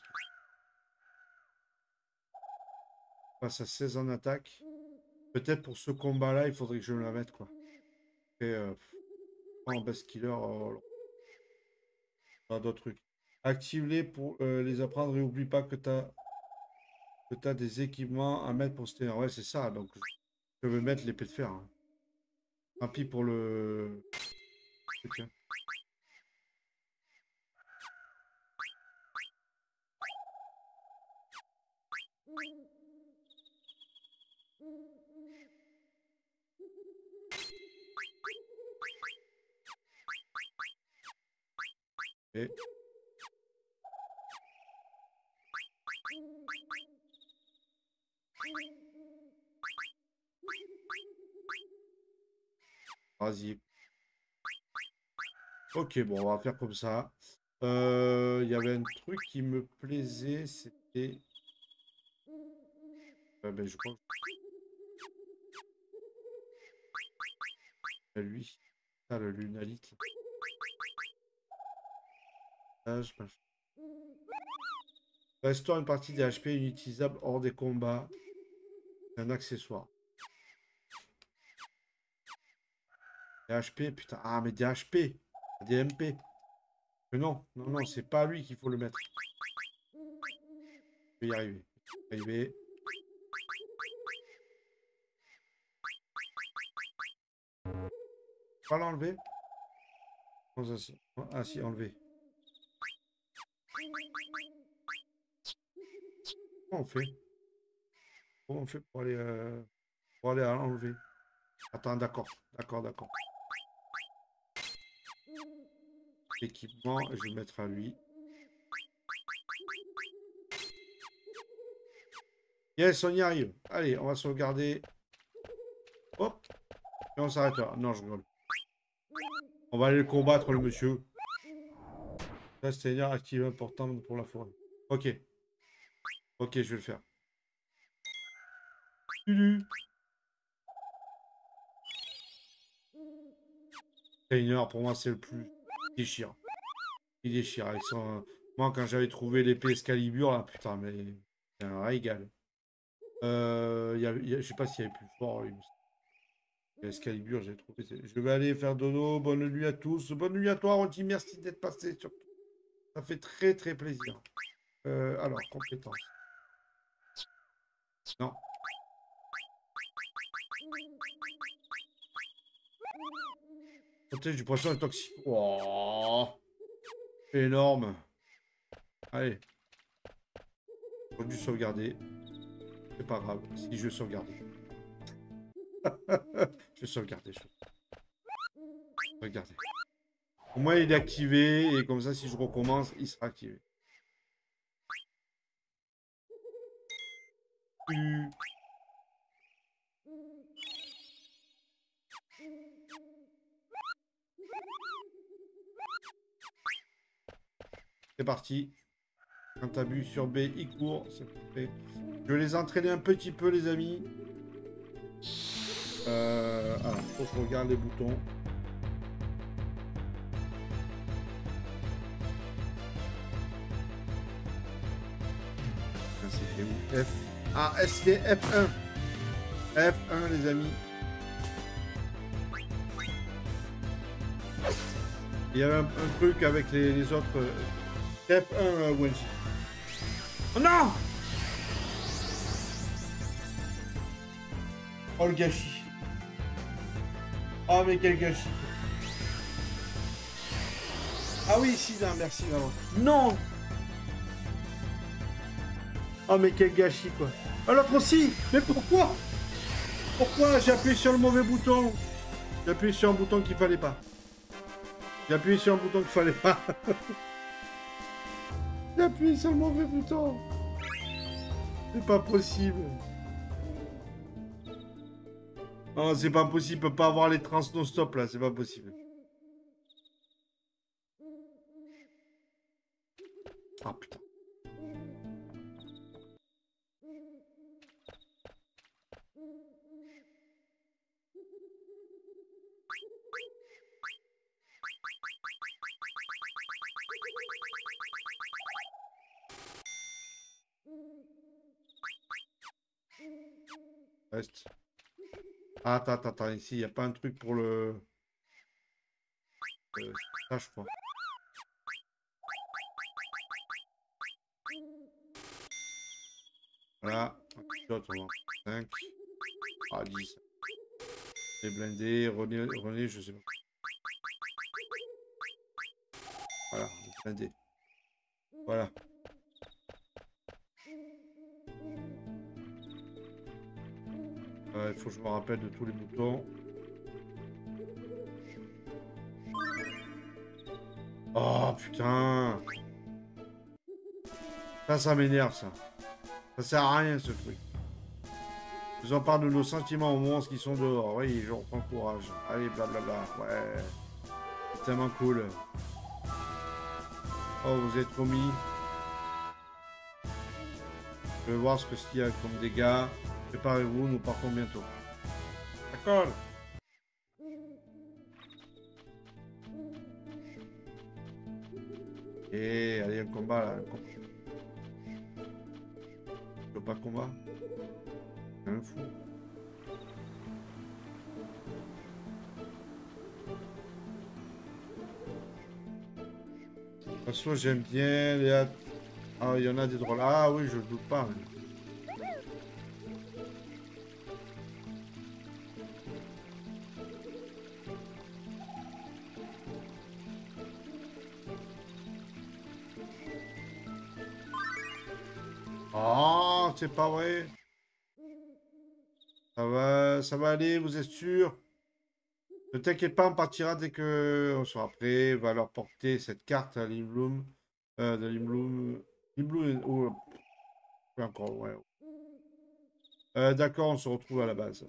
Passe à seize en attaque. Peut-être pour ce combat-là, il faudrait que je me la mette, quoi. Et euh, en best killer, euh, pas d'autres trucs. Active-les pour euh, les apprendre et oublie pas que tu as, que t'as des équipements à mettre pour se tenir. Ouais, c'est ça. Donc, je vais mettre l'épée de fer. Hein. Tant pis pour le. Tiens. Et... Vas-y. Ok, bon, on va faire comme ça. Euh, Il y avait un truc qui me plaisait, c'était... Euh, ben, je crois que lui, ça, le lunalite. Âge, machin. Restaure une partie des H P inutilisables hors des combats. C'est un accessoire. Des H P, putain. Ah, mais des H P. Des M P. Mais non, non, non, c'est pas lui qu'il faut le mettre. Je vais y arriver. Je vais y arriver. Pas l'enlever. Ah si, enlever. Comment on fait? Comment on fait pour aller, euh, pour aller à l'enlever? Attends, d'accord, d'accord, d'accord. Équipement, je vais le mettre à lui. Yes, on y arrive. Allez, on va sauvegarder. Hop. Et on s'arrête là. Non, je rigole. On va aller le combattre, le monsieur. Ça, c'est une active importante pour la forêt. Ok. Ok, je vais le faire. Lulu. Trainer, pour moi, c'est le plus déchirant. Il déchire. Ils sont... Moi, quand j'avais trouvé l'épée Excalibur, là, putain, mais c'est un régal. Euh, y a, y a, je sais pas s'il y avait plus fort. Il me semble. Excalibur, j'ai trouvé. Je vais aller faire dodo. Bonne nuit à tous. Bonne nuit à toi. On dit merci d'être passé. Surtout. Ça fait très, très plaisir. Euh, alors, compétences. Non. Protège du poisson est toxique. Oh, énorme. Allez. J'ai dû sauvegarder. C'est pas grave. Si je vais sauvegarder. Je vais sauvegarder. Je vais sauvegarder. Au moins, il est activé. Et comme ça, si je recommence, il sera activé. U. C'est parti. Quand tu appuies sur B, il court. C'est parfait. Je vais les entraîner un petit peu, les amis. Euh, alors, faut que je regarde les boutons. C'est où F. Ah, c'est F un. F un, les amis. Il y avait un, un truc avec les, les autres. Euh, F un, euh, Wenji. Oh non! Oh, le gâchis. Oh, mais quel gâchis. Ah oui, si, non, merci, maman. Non! Oh, mais quel gâchis, quoi. Ah, l'autre aussi! Mais pourquoi? Pourquoi j'ai appuyé sur le mauvais bouton? J'ai appuyé sur un bouton qu'il fallait pas. J'ai appuyé sur un bouton qu'il fallait pas. J'ai appuyé sur le mauvais bouton. C'est pas possible. Non, c'est pas possible. Il peut pas avoir les trans non-stop là. C'est pas possible. Ah putain. Reste. Ah, attends, attends, attends. Ici, il n'y a pas un truc pour le... Euh, ça, je crois. Voilà. cinq. Ah, dix. C'est blindé. René, René, je sais pas. Voilà, blindé. Voilà. Il faut que je me rappelle de tous les boutons. Oh putain. Ça, ça m'énerve ça. Ça sert à rien ce truc. Faisons part de nos sentiments aux monstres qui sont dehors. Oui, je reprends courage. Allez, blablabla. Ouais. C'est tellement cool. Oh, vous êtes commis. Je vais voir ce que qu'il y a comme dégâts. Préparez-vous, nous partons bientôt. D'accord. Et allez, un combat là. Un combat. Je veux pas combat. Un fou. De toute façon, j'aime bien les... Ah, il y en a des drôles. Ah oui, je ne doute pas. Oh, c'est pas vrai. Ça va, ça va aller, vous êtes sûr? Ne t'inquiète pas, on partira dès que on sera prêt. On va leur porter cette carte à Limblum. Euh, de Limblum. Limblum. Oh, encore, ouais. Euh, D'accord, on se retrouve à la base.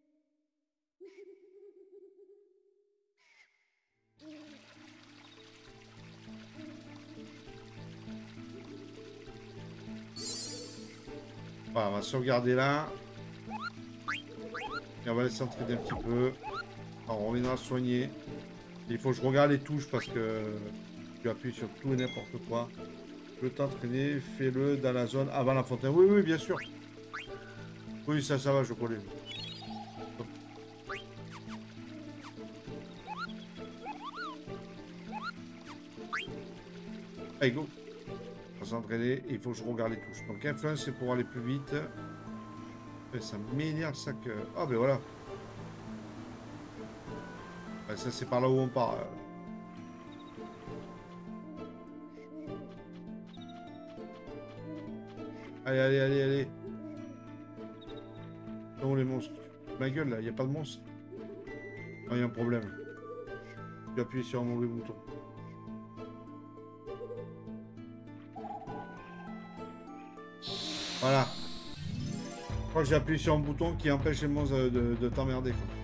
Voilà, on va sauvegarder là. Et on va laisser entraîner un petit peu. Alors, on reviendra soigner. Il faut que je regarde les touches parce que tu appuies sur tout et n'importe quoi. Je veux t'entraîner, fais-le dans la zone avant la fontaine. Oui, oui, bien sûr. Oui, ça, ça va, je connais. Allez, go. On va s'entraîner. Il faut que je regarde les touches. Donc F un, c'est pour aller plus vite. Et ça m'énerve ça que... Ah, ben voilà. Ouais, ça, c'est par là où on part. Allez, allez, allez, allez. Non, les monstres. Ma gueule, là, il n'y a pas de monstre. Il y a un problème. J'ai appuyé sur un mauvais bouton. Voilà. Je crois que j'ai appuyé sur un bouton qui empêche les monstres de, de, de t'emmerder, quoi.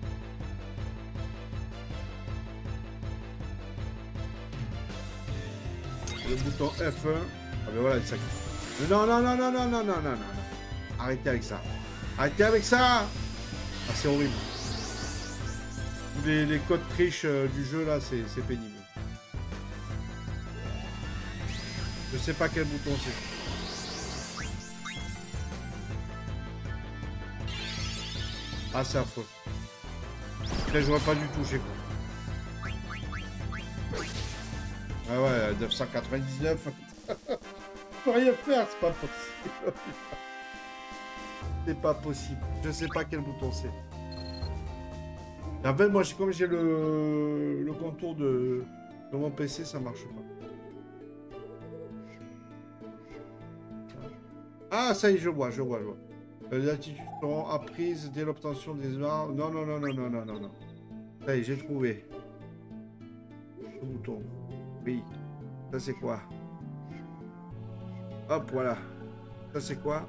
Le bouton F un. Ah ben voilà, ça... Non, non, non, non, non, non, non, non, non. Arrêtez avec ça. Arrêtez avec ça. Ah, c'est horrible. Les, les codes triches euh, du jeu, là, c'est pénible. Je sais pas quel bouton c'est. Ah, c'est affreux. Là, j'aurais pas dû toucher, quoi. Ah ouais, neuf cent quatre-vingt-dix-neuf. Je peux rien faire, c'est pas possible. C'est pas possible. Je sais pas quel bouton c'est. En fait, moi, comme j'ai le, le contour de... de mon P C, ça marche pas. Ah, ça y est, je vois, je vois, je vois. Les attitudes seront apprises dès l'obtention des armes. Non, non, non, non, non, non, non, non. Ça y est, j'ai trouvé. Le bouton. Oui. Ça, c'est quoi? Hop, voilà. Ça, c'est quoi?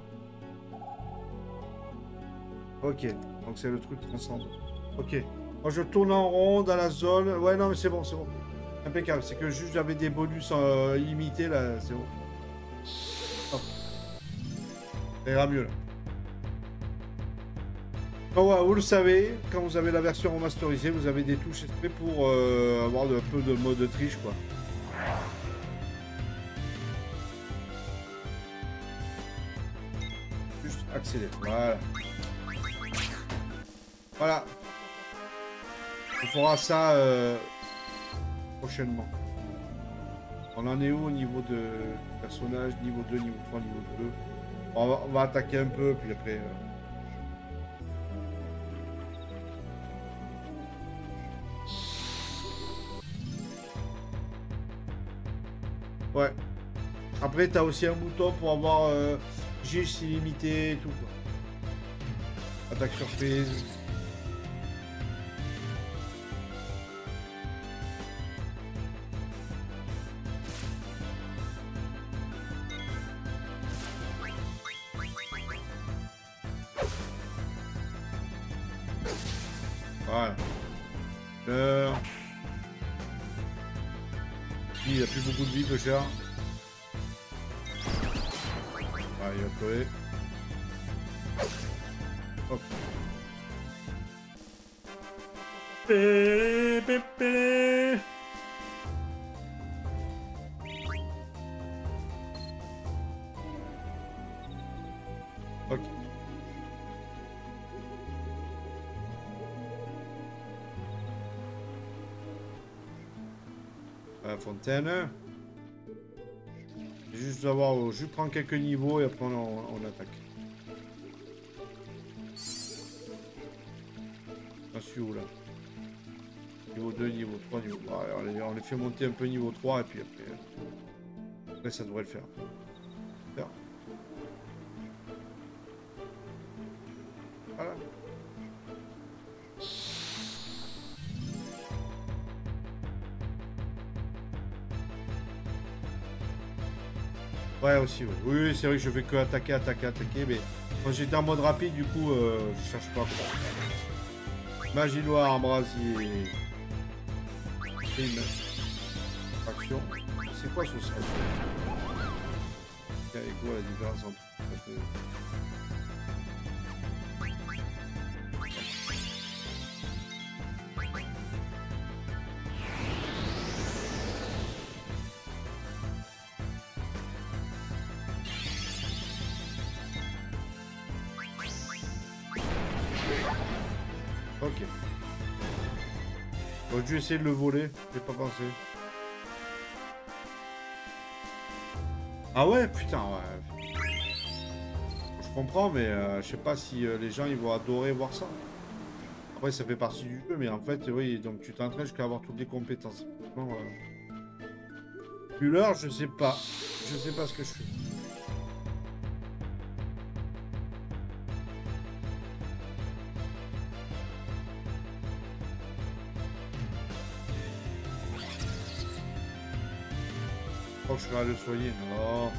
Ok. Donc, c'est le truc transcendant. Ok. Moi, je tourne en rond dans la zone. Ouais, non, mais c'est bon, c'est bon. Impeccable. C'est que juste, j'avais des bonus euh, illimités, là. C'est bon. Hop. Ça ira mieux, là. Bon, ouais, vous le savez, quand vous avez la version remasterisée, vous avez des touches exprès pour euh, avoir un peu de mode de triche, quoi. Juste accélérer. Voilà. Voilà. On fera ça euh, prochainement. On en est où au niveau de personnage? Niveau deux, niveau trois, niveau deux. On va, on va attaquer un peu, puis après... Euh... Ouais. Après, t'as aussi un bouton pour avoir euh, Gis illimité et tout, quoi. Attaque surprise. Voilà. Euh... Il a plus beaucoup de vie, le cher. Ah, il va crever. Hop. Pélé, pélé, pélé. Ok. La fontaine. Juste avoir, je prends quelques niveaux et après on, on attaque. Je suis où là? Niveau deux, niveau trois, niveau trois. On les, on les fait monter un peu niveau trois et puis après, après ça devrait le faire. Faire. Voilà. Ouais, aussi, ouais. Oui, oui, c'est vrai que je fais que attaquer, attaquer, attaquer, mais quand j'étais en mode rapide, du coup, euh, je cherche pas quoi. Magie noire, brasier. Prime. Action. C'est quoi ce sort? Et quoi la différence entre... Ok. J'aurais dû essayer de le voler, j'ai pas pensé. Ah ouais, putain, ouais. Je comprends, mais euh, je sais pas si euh, les gens ils vont adorer voir ça. Après, ça fait partie du jeu, mais en fait, oui, donc tu t'entraînes jusqu'à avoir toutes les compétences. Non, euh... Buller, je sais pas. Je sais pas ce que je fais. Je crois que je vais aller le soigner. Non.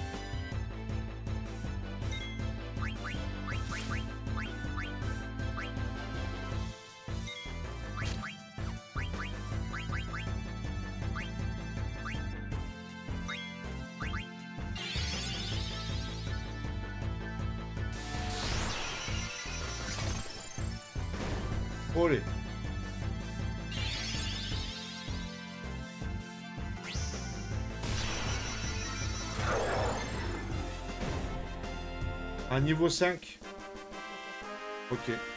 Olé. À niveau cinq. Ok.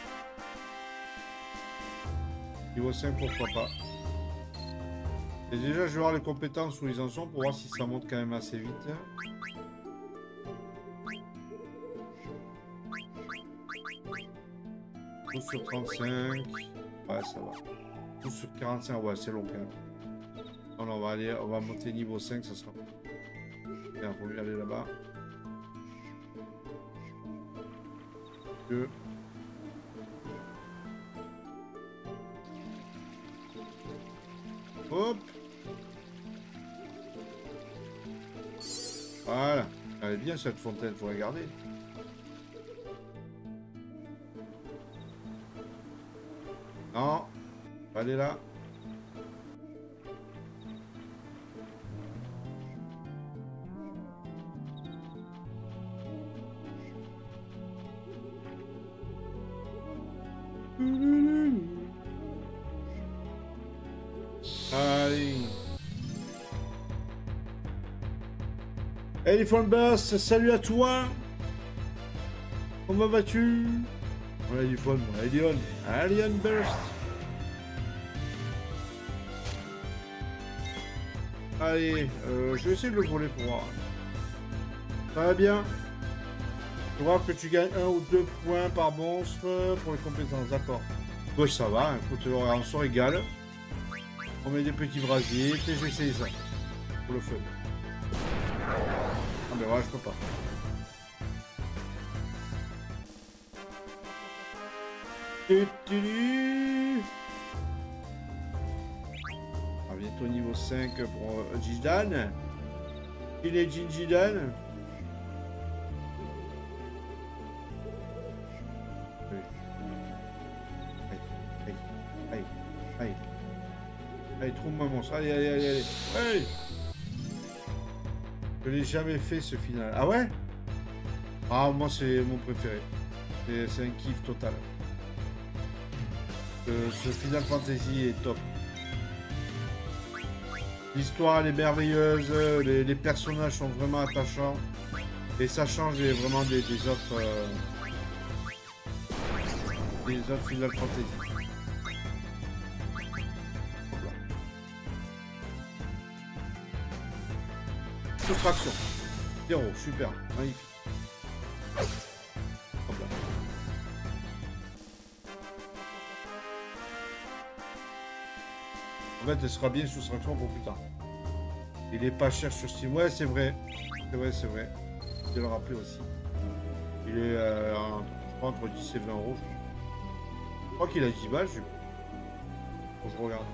Niveau cinq, pourquoi pas. Et déjà, je vais voir les compétences où ils en sont pour voir si ça monte quand même assez vite. Tout sur trente-cinq. Ouais, ça va. Tout sur quarante-cinq. Ouais, c'est long quand même. Alors, on va aller, on va monter niveau cinq, ça sera. Bien, faut mieux aller là-bas. Deux. Hop. Voilà. Elle est bien cette fontaine, faut regarder. Non. Allez là. Allez. Elephant Burst, salut à toi. Comment vas-tu? On a du fun, Alien. Alien Burst. Allez, euh, je vais essayer de le voler pour voir. Ça va bien. Je vois que tu gagnes un ou deux points par monstre pour les compétences, d'accord. Bon, ça va, écoute, on se régale. On met des petits brasiers, et j'ai essayé ça. Pour le feu. Ah ben voilà, je peux pas. Ah, bientôt niveau cinq pour euh, Jidan. Il est Jinjidan. Allez, trouve-moi monstre. Allez, allez, allez, allez. Allez. Je l'ai jamais fait ce final. Ah ouais? Ah, moi, c'est mon préféré. C'est un kiff total. Euh, ce Final Fantasy est top. L'histoire, elle est merveilleuse. Les, les personnages sont vraiment attachants. Et ça change des, vraiment des, des autres... Euh, des autres Final Fantasy. Soustraction. Zéro, super, magnifique. Hop là. En fait, elle sera bien soustraction pour plus tard. Il est pas cher sur Steam. Ouais, c'est vrai. C'est vrai, c'est vrai. Je vais le rappeler aussi. Il est euh, entre, je crois, entre dix et vingt euros. Je crois qu'il a dix balles. Je... Faut que je regarde.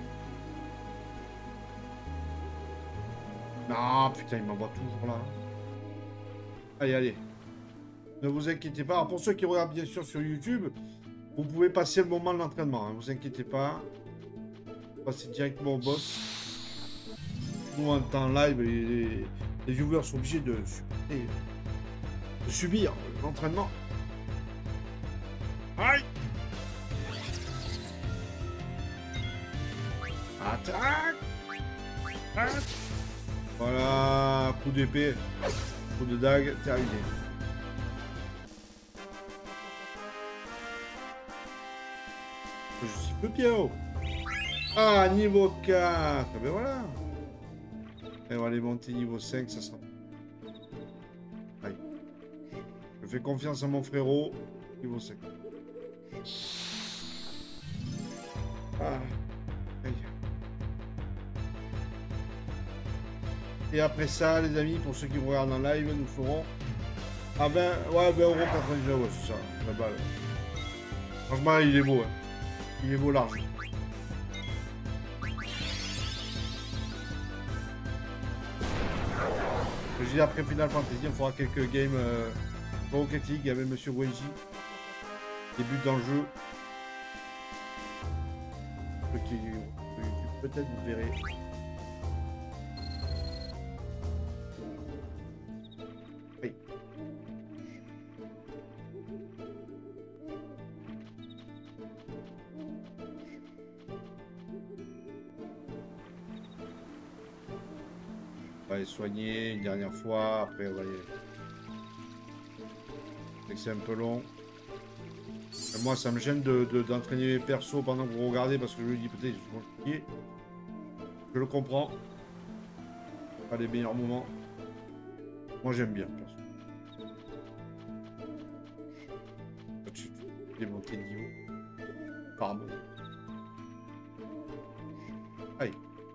Non, putain, il m'envoie toujours là. Allez, allez. Ne vous inquiétez pas. Alors, pour ceux qui regardent bien sûr sur YouTube, vous pouvez passer le moment de l'entraînement. Ne vous inquiétez pas. Passez directement au boss. Nous, en temps live, les, les viewers sont obligés de, de subir l'entraînement. Aïe! Attaque! Attaque! Voilà, coup d'épée, coup de dague, terminé. Je suis peu bien haut. Ah, niveau quatre. Ben voilà. Et on va aller monter niveau cinq, ça sera... Allez. Je fais confiance à mon frérot. Niveau cinq. Ah. Aïe. Et après ça, les amis, pour ceux qui me regardent en live, nous ferons à vingt, ouais, vingt euros quatre-vingt-dix-neuf, ouais, c'est ça, la balle. Franchement, il est beau, hein. Il est beau large. Je dis après Final Fantasy, on fera quelques games euh, Rocket League avec Monsieur Wenji. Début dans le jeu. Peut-être vous verrez. Oui. On va les soigner une dernière fois, après on va les... C'est un peu long. Et moi ça me gêne de, de, d'entraîner les persos pendant que vous regardez parce que je me dis peut-être ils vont chier. Je le comprends. Pas les meilleurs moments. Moi j'aime bien perso. Démonter le niveau. Pardon. Allez.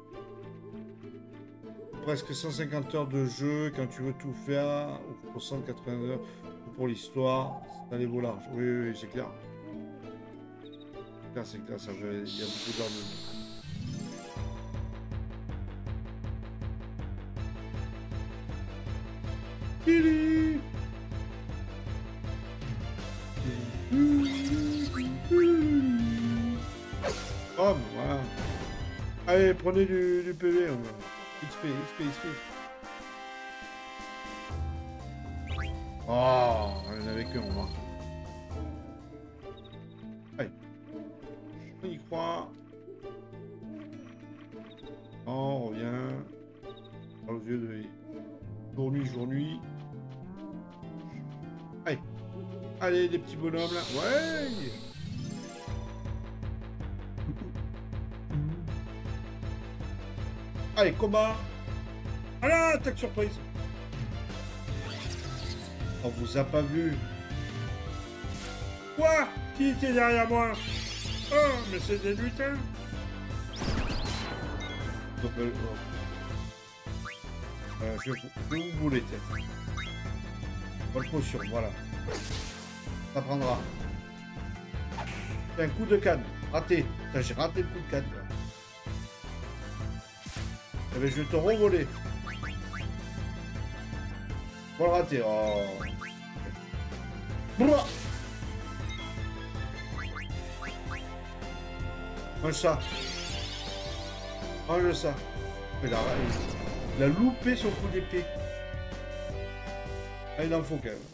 Presque cent cinquante heures de jeu quand tu veux tout faire, ou pour cent quatre-vingts heures pour l'histoire, ça les vaut large. Oui, oui, oui c'est clair. Là, c'est clair, ça veut... il y a beaucoup d'heures de jeu. Kili Oh, voilà. Allez, prenez du, du P V. On va... X P, X P, X P. Oh, il y en avait qu'un, on marque. Allez. On y croit. On revient. Aux yeux de... Jour, nuit, jour, nuit. Allez. Allez, les petits bonhommes, là. Ouais. Allez, combat. Voilà, attaque surprise. On vous a pas vu. Quoi? Qui était derrière moi? Oh, mais c'est des lutins. Donc, euh, euh, je vais vous bouler, tiens. Bonne potion, voilà. Ça prendra. Un coup de canne. Raté. J'ai raté le coup de canne. Eh ben, je vais te revoler. Bon, raté. Oh. Bouah. Mange ça. Mange ça. Mais là, il a loupé son coup d'épée. Ah, il en faut quand même.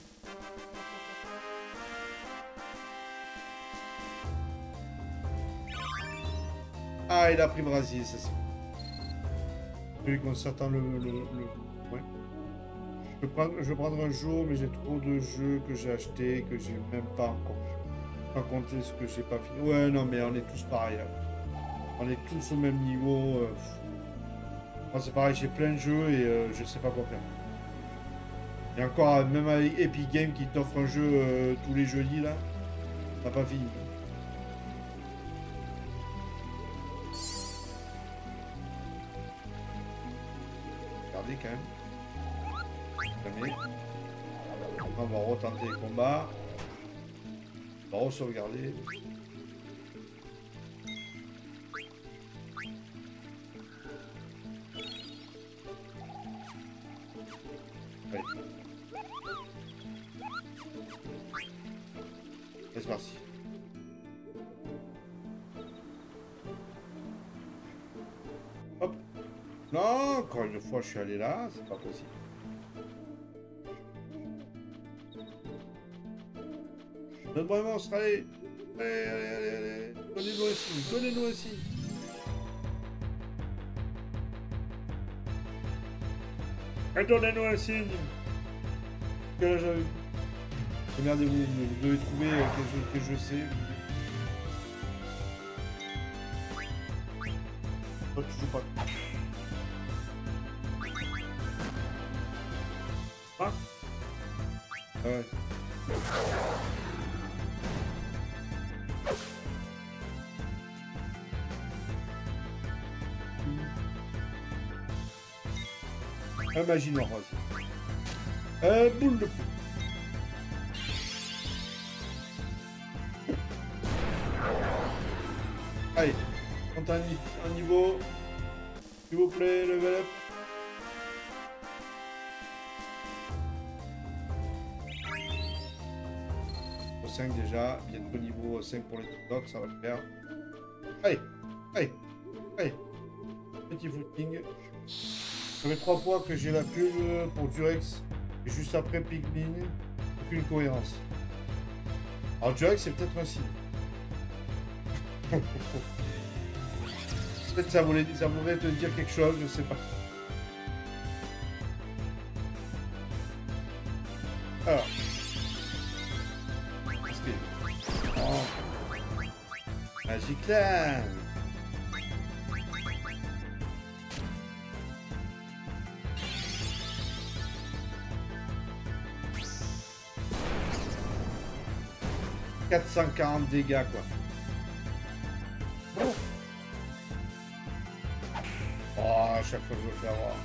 Ah, il a pris Brasier, ça c'est. Celui qu'on s'attend le, le, le... Ouais. Je vais, prendre, je vais prendre un jour, mais j'ai trop de jeux que j'ai achetés, que j'ai même pas encore. Pas compter ce que j'ai pas fini. Ouais, non, mais on est tous pareils. Hein. On est tous au même niveau. Euh... Moi, c'est pareil, j'ai plein de jeux et euh, je sais pas quoi faire. Et encore, même avec Epic Games qui t'offre un jeu euh, tous les jeudis, là, t'as pas fini. Regardez quand même. Jamais. On va retenter les combats. On va re-sauvegarder. Allez. C'est parti. Hop. Non, encore une fois, je suis allé là, c'est pas possible. Donne-moi un monstre, allez. Allez, allez, allez, allez. Donnez-nous un signe, donnez-nous un signe. Donnez-nous un signe. Que là, j'avais... Regardez-vous, vous devez trouver quelque chose que je sais. Toi, tu joues pas. Ah ouais. Un magie noire, vas-y. Euh, boule de feu. Allez, on t'a un niveau. S'il vous plaît, level up. Au cinq déjà, bientôt niveau cinq pour les autres, ça va le faire. Allez, allez, allez. Petit footing. Ça fait trois fois que j'ai la pub pour Durex. Et juste après Pikmin, aucune cohérence. Alors Durex, c'est peut-être un signe. Peut-être que ça voulait, ça voulait te dire quelque chose, je sais pas. Alors. Qu'est-ce que... Oh. Magic Land. quatre cent quarante dégâts, quoi. Oh, oh à chaque fois que je veux faire voir.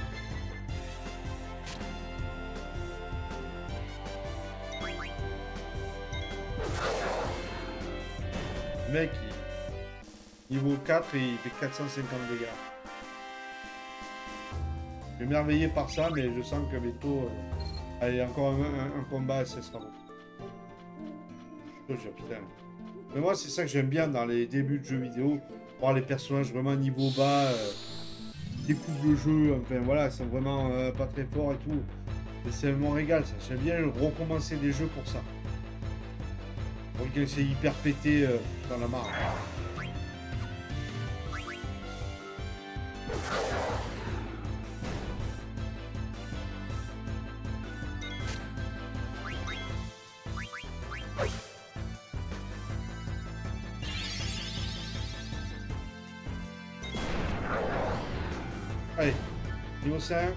Le mec, il... niveau quatre, et il fait quatre cent cinquante dégâts. Je suis émerveillé par ça, mais je sens que bientôt... Euh... Allez, encore un, un, un combat, ça sera bon. Putain. Mais moi, c'est ça que j'aime bien dans les débuts de jeux vidéo, voir les personnages vraiment niveau bas, euh, découpent le jeu, enfin voilà, ils sont vraiment euh, pas très forts et tout. Et c'est mon régal, ça. J'aime bien recommencer des jeux pour ça. Pour lequel c'est hyper pété euh, dans la marre. Allez, niveau cinq.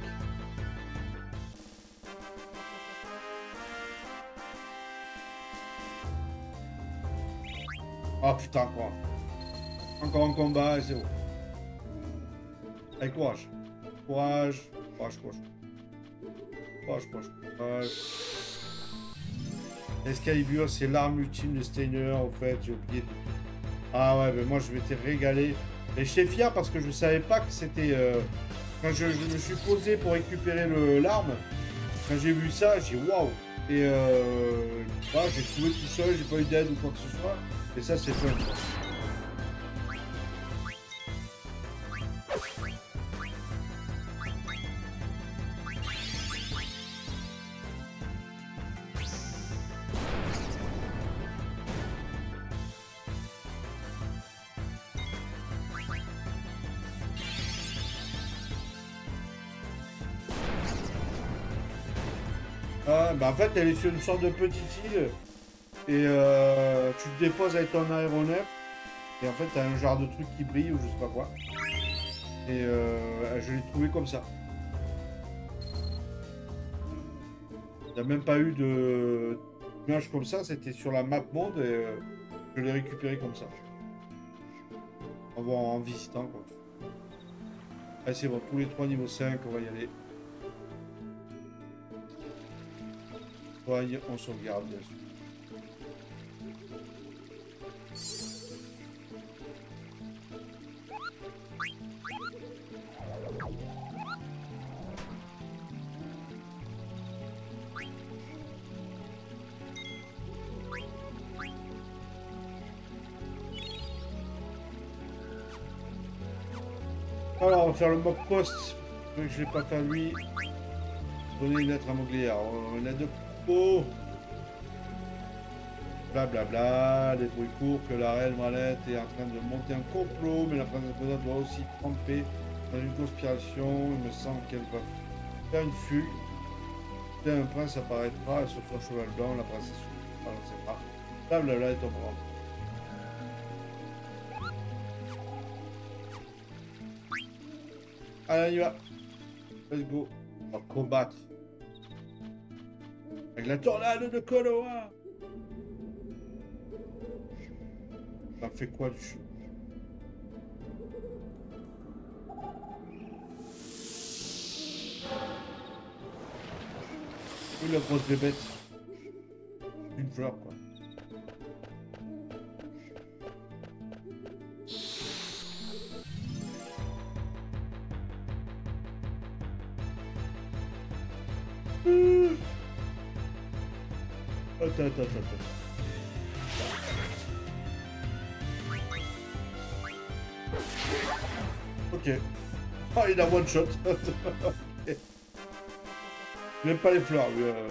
Oh putain, quoi. Encore un combat et c'est bon. Allez, courage. Courage. Courage, courage. Courage, courage, courage. Excalibur, c'est l'arme ultime de Steiner, au fait, j'ai oublié de... Ah ouais, mais moi je m'étais régalé. Et j'étais fier parce que je savais pas que c'était... Euh... Quand je, je me suis posé pour récupérer l'arme, quand j'ai vu ça, j'ai waouh. Et euh... bah, j'ai trouvé tout seul, j'ai pas eu d'aide ou quoi que ce soit. Et ça, c'est fun. Ah, bah en fait, elle est sur une sorte de petite île. Et euh, tu te déposes avec ton aéronef. Et en fait, t'as un genre de truc qui brille ou je sais pas quoi. Et euh, je l'ai trouvé comme ça. Il n'y a même pas eu de nuage comme ça. C'était sur la map monde et euh, je l'ai récupéré comme ça. En, en visitant quoi. Allez, c'est bon. Tous les trois niveaux cinq, on va y aller. Soigne, on sauvegarde bien sûr. Alors, on va faire le mock post. Je vais pas faire lui. Donner une lettre à Mowgli. Une lettre de propos. Blablabla. Les bruits courts que la reine Malette est en train de monter un complot, mais la princesse Rosa doit aussi tremper dans une conspiration. Il me semble qu'elle va faire une fugue. Dès un prince apparaîtra sur son cheval blanc, la princesse dans ses bras. Blablabla est au bras. Allez, on y va. Let's go. On va combattre. Avec la tornade de Konoha. Ça fait quoi du chou? Oui, la grosse bébête. Une fleur, quoi. Mmh. Attends, attends, attends. Ok. Ah, il a one shot. Okay. J'aime pas les fleurs, lui. Euh...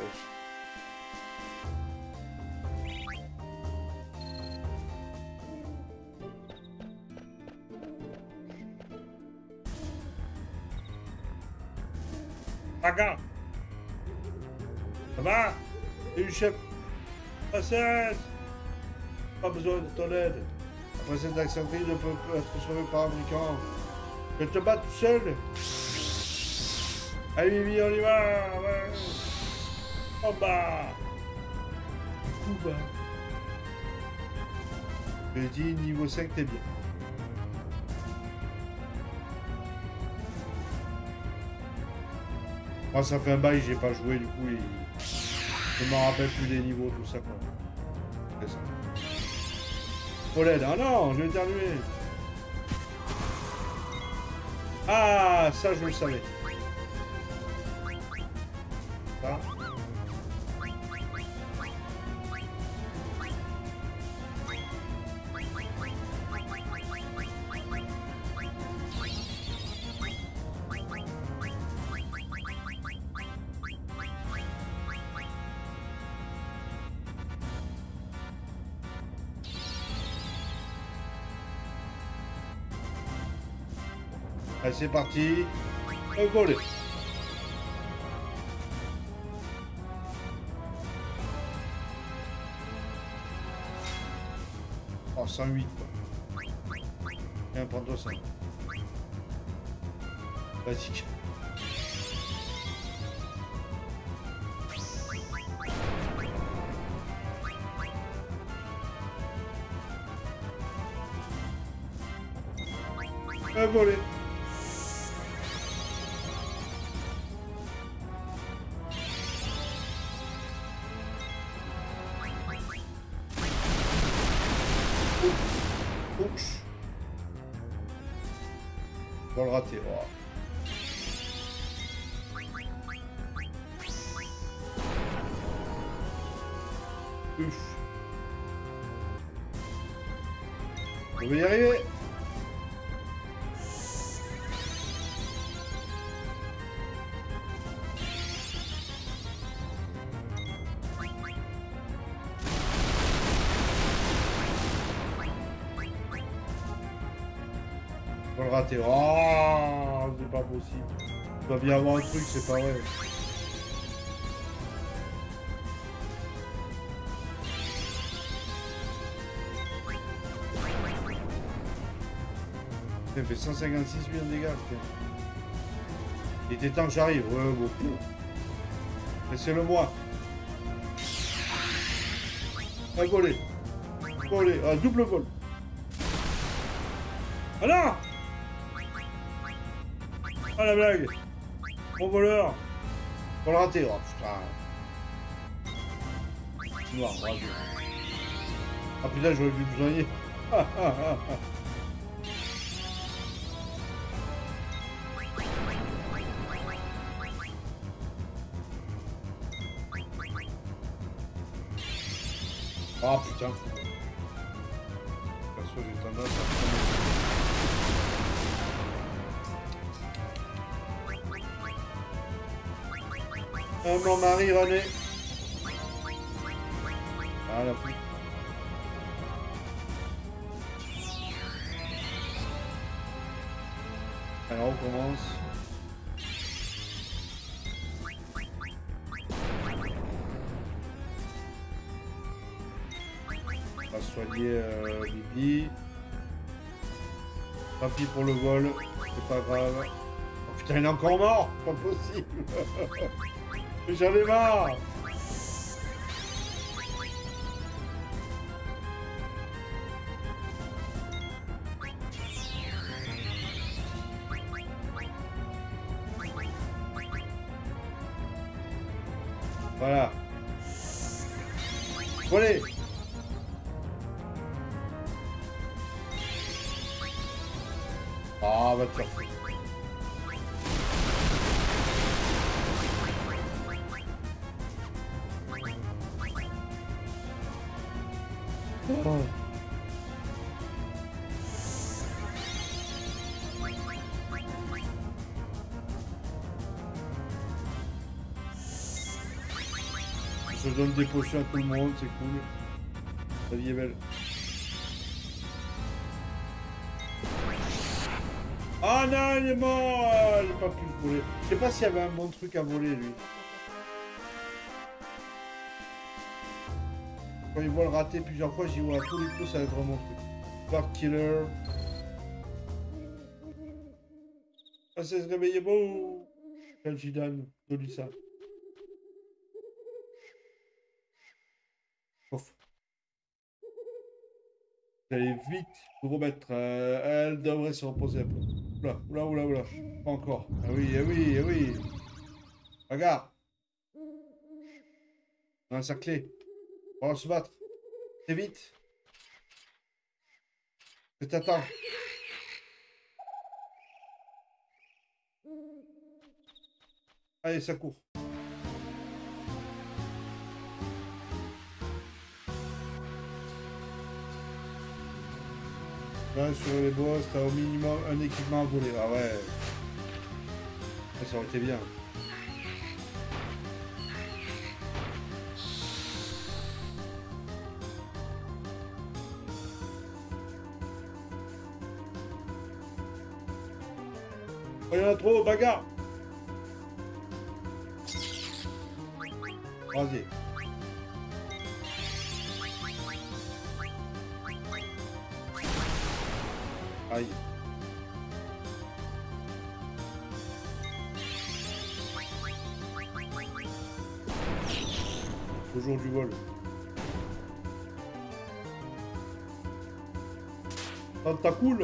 Regarde. Ça va? Salut, chef. Princesse. Pas besoin de ton aide. La princesse d'Alexandrie ne peut pas être sauvée par un brigand. Je te bats tout seul. Allez, Mimi, on y va. Ouais. En bas. Tout bas. Je dis niveau cinq, t'es bien. Moi, ça fait un bail, j'ai pas joué, du coup, et... je m'en rappelle plus des niveaux, tout ça, quoi. C'est ça. Faut l'aide. Ah non, je vais éternuer. Ah, ça, je le savais. Ça. Allez, c'est parti. Un volet. Oh, cent huit, quoi. Viens, prends-toi ça. Basique. Un volet. On va le rater. Oh. Ouf. On va y arriver. On va le rater. Oh, c'est pas possible. Il doit bien avoir un truc, c'est pas vrai. Il fait cent cinquante-six millions de dégâts. Il était temps que j'arrive. Ouais, bon. Laissez-le moi. Un volet. Volet. Un double vol. Ah non! Ah la blague! Bon voleur! Pour le rater, oh putain! Noir, bravo. Ah putain, j'aurais pu me soigner. Ah putain! Perso, j'ai tendance à prendre. Un mon mari René. Ah la pluie. Alors on commence. On va soigner euh, Bibi. Tant pis pour le vol, c'est pas grave. Putain, il est encore mort. Pas possible. J'en ai marre. Voilà. Bon, allez. Ah, va te faire foutre. Oh. Je donne des potions à tout le monde, c'est cool. La vie est belle. Ah non, il est mort. J'ai pas pu le voler. Je sais pas s'il y avait un bon truc à voler, lui. Quand il voit le rater plusieurs fois, j'y vois à tous les coups, ça va être vraiment truc. Dark Killer. Ah, c'est se réveiller beau. Kaljidan, Dolissa. Ouf. Allez vite vous remettre. Euh, elle devrait se reposer un peu. Oula, oula, oula, oula. Pas encore. Ah oui, ah oui, ah oui. Regarde. On a encerclé. On va se battre. Très vite. Je t'attends. Allez, ça court. Là, sur les boss, t'as au minimum un équipement à voler. Ah ouais. Ça aurait été bien. Oh, il y en a trop, bagarre. Vas-y. Aïe. Toujours du vol. Tentacool.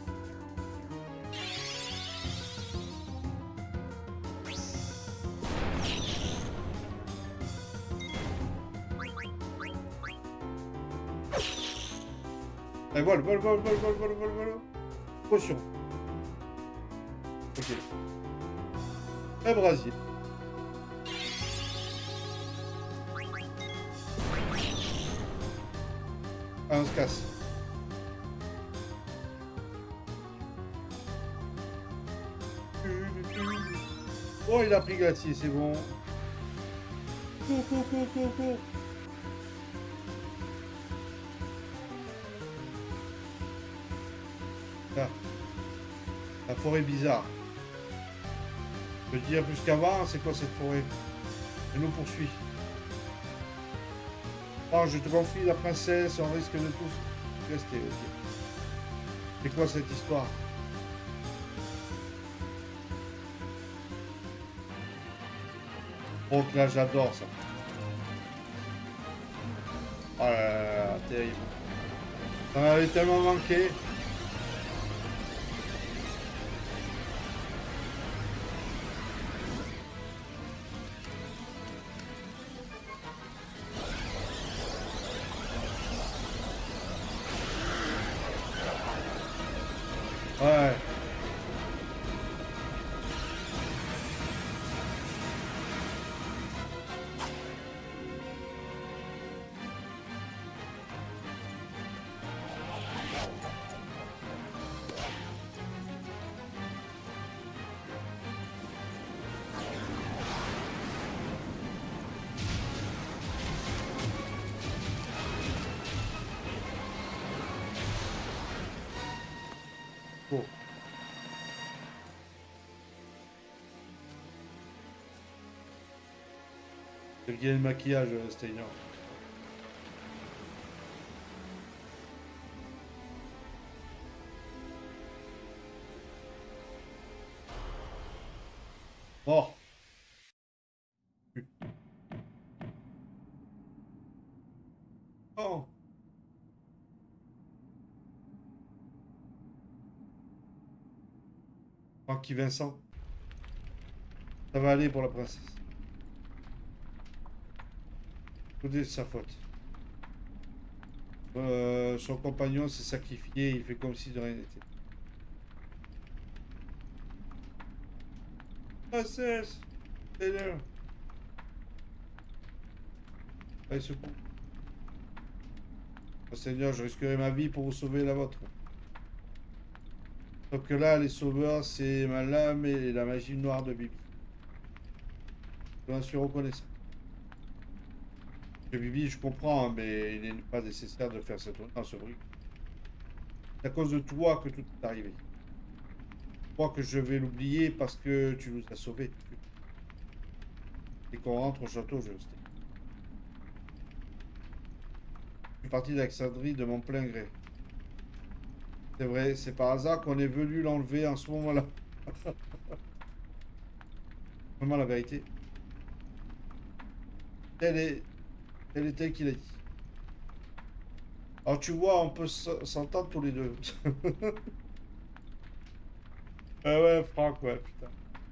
Allez, vol, vol, vol, vol, vol, vol, vol, vol. Potion. Ok. Un brasier. Ah, on se casse. Oh, il a pris glacier, c'est bon. Cours, cours, cours, cours, cours. Là. La forêt bizarre. Je peux te dire plus qu'avant, c'est quoi cette forêt? Elle nous poursuit. Oh, je te confie la princesse, on risque de tous rester. Ok. C'est quoi cette histoire? Oh, là, j'adore ça. Oh là là là, terrible. Ça m'avait tellement manqué. Ouais. Bon. C'est le le maquillage, Steiner. Oh. Oh. Francky Vincent. Ça va aller pour la princesse. Tout est de sa faute. Euh, son compagnon s'est sacrifié, il fait comme si de rien n'était. Princesse, c'est l'heure. Allez, secours. Oh, Seigneur, je risquerai ma vie pour vous sauver la vôtre. Sauf que là, les sauveurs, c'est ma lame et la magie noire de Bibi. Je m'en suis reconnaissant. Que Bibi, je comprends, hein, mais il n'est pas nécessaire de faire cette dans ce bruit. C'est à cause de toi que tout est arrivé. Je crois que je vais l'oublier parce que tu nous as sauvés. Et qu'on rentre au château, je le sais. Je suis parti d'Alexandrie de mon plein gré. C'est vrai, c'est par hasard qu'on est venu l'enlever en ce moment-là. Vraiment la vérité. Telle est, telle est telle qu'il a dit. Alors tu vois, on peut s'entendre tous les deux. Ah ouais, Franck, ouais, putain.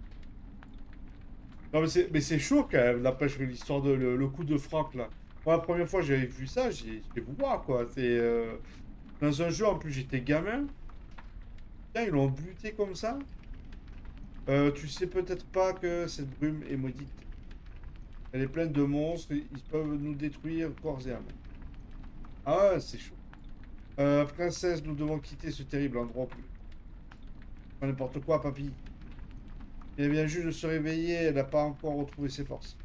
Non, mais c'est, mais c'est chaud quand même, n'empêche l'histoire de le, le coup de Franck là. Moi, la première fois que j'avais vu ça, j'ai j'ai vu voir quoi. C'est euh, dans un jeu en plus, j'étais gamin. Putain, ils l'ont buté comme ça. Euh, tu sais peut-être pas que cette brume est maudite. Elle est pleine de monstres, ils peuvent nous détruire corps et âme. Ah ouais, c'est chaud. Euh, princesse, nous devons quitter ce terrible endroit. Pas n'importe quoi, papy. Elle vient juste de se réveiller, elle n'a pas encore retrouvé ses forces.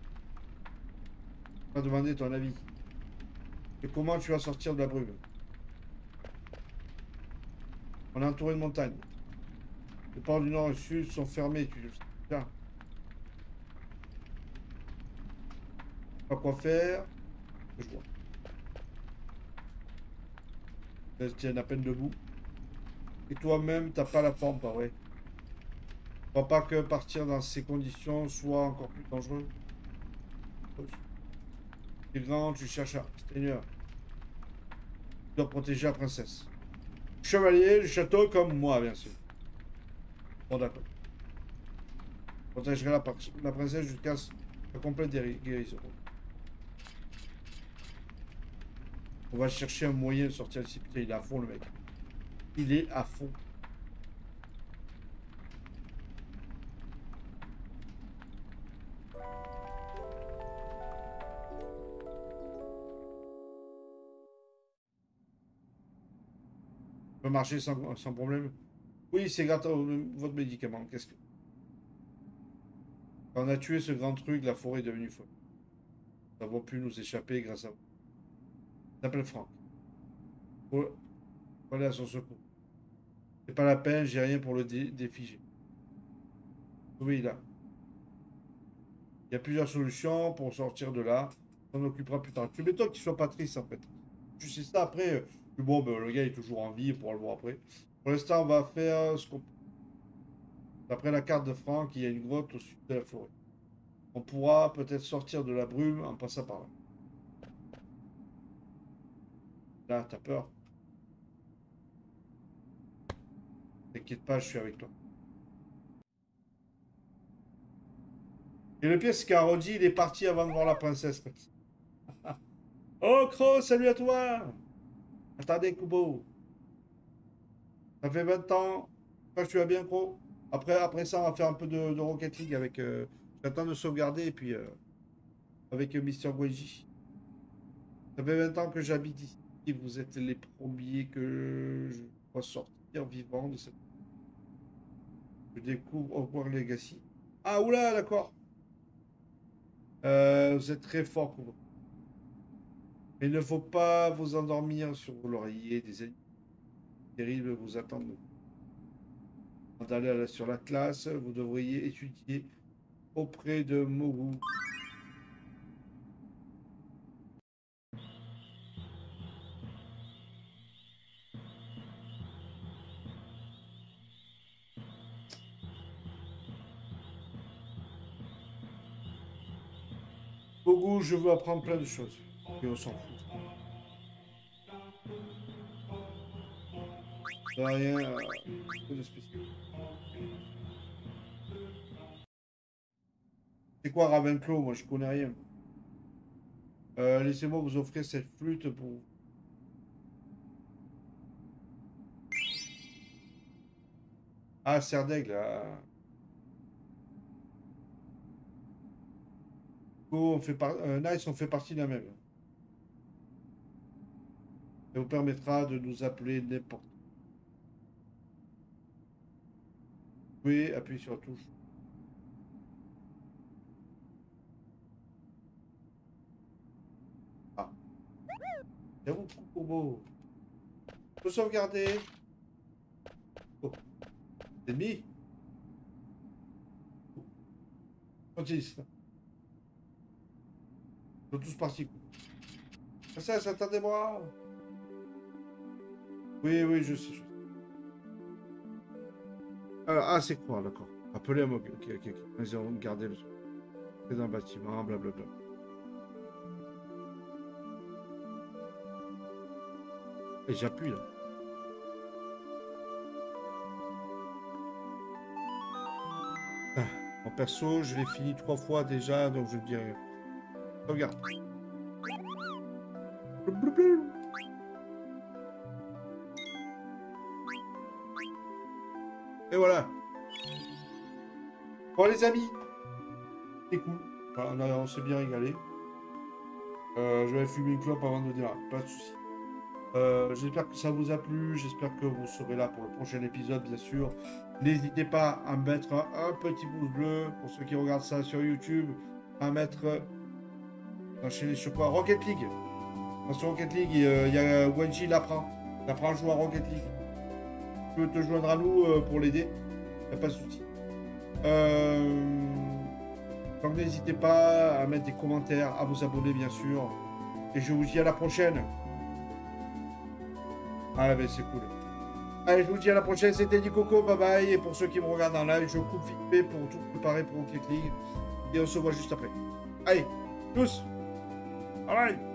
On va demander ton avis. Et comment tu vas sortir de la brume? On est entouré de montagnes. Les ports du nord et du sud sont fermés, tu le sais déjà. Pas quoi faire. Je vois. Elle tient à peine debout. Et toi-même, t'as pas la forme, pas vrai? Je crois pas que partir dans ces conditions soit encore plus dangereux. Tu es grand, tu cherches à Seigneur. Tu dois protéger la princesse. Chevalier du château comme moi, bien sûr. Bon, d'accord. Je protégerai la, la princesse jusqu'à la complète guérison. On va chercher un moyen de sortir d'ici. Putain, il est à fond, le mec. Il est à fond. On peut marcher sans, sans problème. Oui, c'est grâce à votre médicament. Qu'est-ce que... Quand on a tué ce grand truc, la forêt est devenue folle. Nous avons pu nous échapper grâce à vous. Il s'appelle Franck. Faut faut aller à son secours. C'est pas la peine, j'ai rien pour le dé défiger. Oui, là. Il y a plusieurs solutions pour sortir de là. On s'en occupera plus tard. Tu m'étonnes qu'il soit pas triste, en fait. Tu sais ça, après, euh, bon, ben, le gars est toujours en vie, on pourra le voir après. Pour l'instant, on va faire ce qu'on... D'après la carte de Franck, il y a une grotte au sud de la forêt. On pourra peut-être sortir de la brume en passant par là. Là, t'as peur? T'inquiète pas, je suis avec toi. Et le pire, c'est qu'Arodi, il est parti avant de voir la princesse. Oh, Croc, salut à toi! Attendez, Kubo. Ça fait vingt ans. Toi, tu vas bien, Croc? Après, après ça, on va faire un peu de, de Rocket League avec... Euh, j'attends de sauvegarder et puis... Euh, avec euh, Mister Goueji. Ça fait vingt ans que j'habite ici. Vous êtes les premiers que je vois sortir vivant de cette... Je découvre Hogwarts Legacy. Ah, oula, d'accord. Euh, vous êtes très fort, Kubo. Mais il ne faut pas vous endormir sur vos lauriers. Des ennemis terribles vous attendent. Avant d'aller sur la classe, vous devriez étudier auprès de Mogu. Bogo, je veux apprendre plein de choses. Et on s'en fout. Il n'y a rien euh, de spécial. C'est quoi Ravenclaw? Moi, je connais rien. Euh, Laissez-moi vous offrir cette flûte pour... Ah, serre d'aigle. Ah. Oh, on fait par... euh, Nice, on fait partie de la même. Ça vous permettra de nous appeler n'importe où. Vous pouvez appuyer sur la touche. Ah, c'est vous, Kobo. Je peux sauvegarder. Oh, ennemi. Continue. Ils sont tous partis. Ça, ça, attendez-moi. Oui, oui, je sais. Je sais. Alors, ah, c'est quoi, d'accord. Appelez à moi. Ok, ok, ok. Ils ont gardé le truc. C'est dans le bâtiment, blablabla. Et j'appuie là. Ah, en perso, je l'ai fini trois fois déjà, donc je dirais. Regarde. Et voilà. Bon les amis, c'est cool. Voilà, on, a- on s'est bien régalé. Euh, je vais fumer une clope avant de démarrer, pas de soucis. Euh, j'espère que ça vous a plu, j'espère que vous serez là pour le prochain épisode, bien sûr. N'hésitez pas à mettre un, un petit pouce bleu pour ceux qui regardent ça sur YouTube, à mettre enchaîner sur quoi? Rocket League. Dans ce Rocket League, il euh, y a Wenji l'apprend. Il apprend à jouer à Rocket League. Tu peux te joindre à nous euh, pour l'aider. Il n'y a pas de souci. Euh... Donc n'hésitez pas à mettre des commentaires, à vous abonner bien sûr. Et je vous dis à la prochaine. Ah ben c'est cool. Allez, je vous dis à la prochaine, c'était Coco, bye bye. Et pour ceux qui me regardent en live, je coupe vite fait pour tout préparer pour Rocket League. Et on se voit juste après. Allez, tous. Bye bye.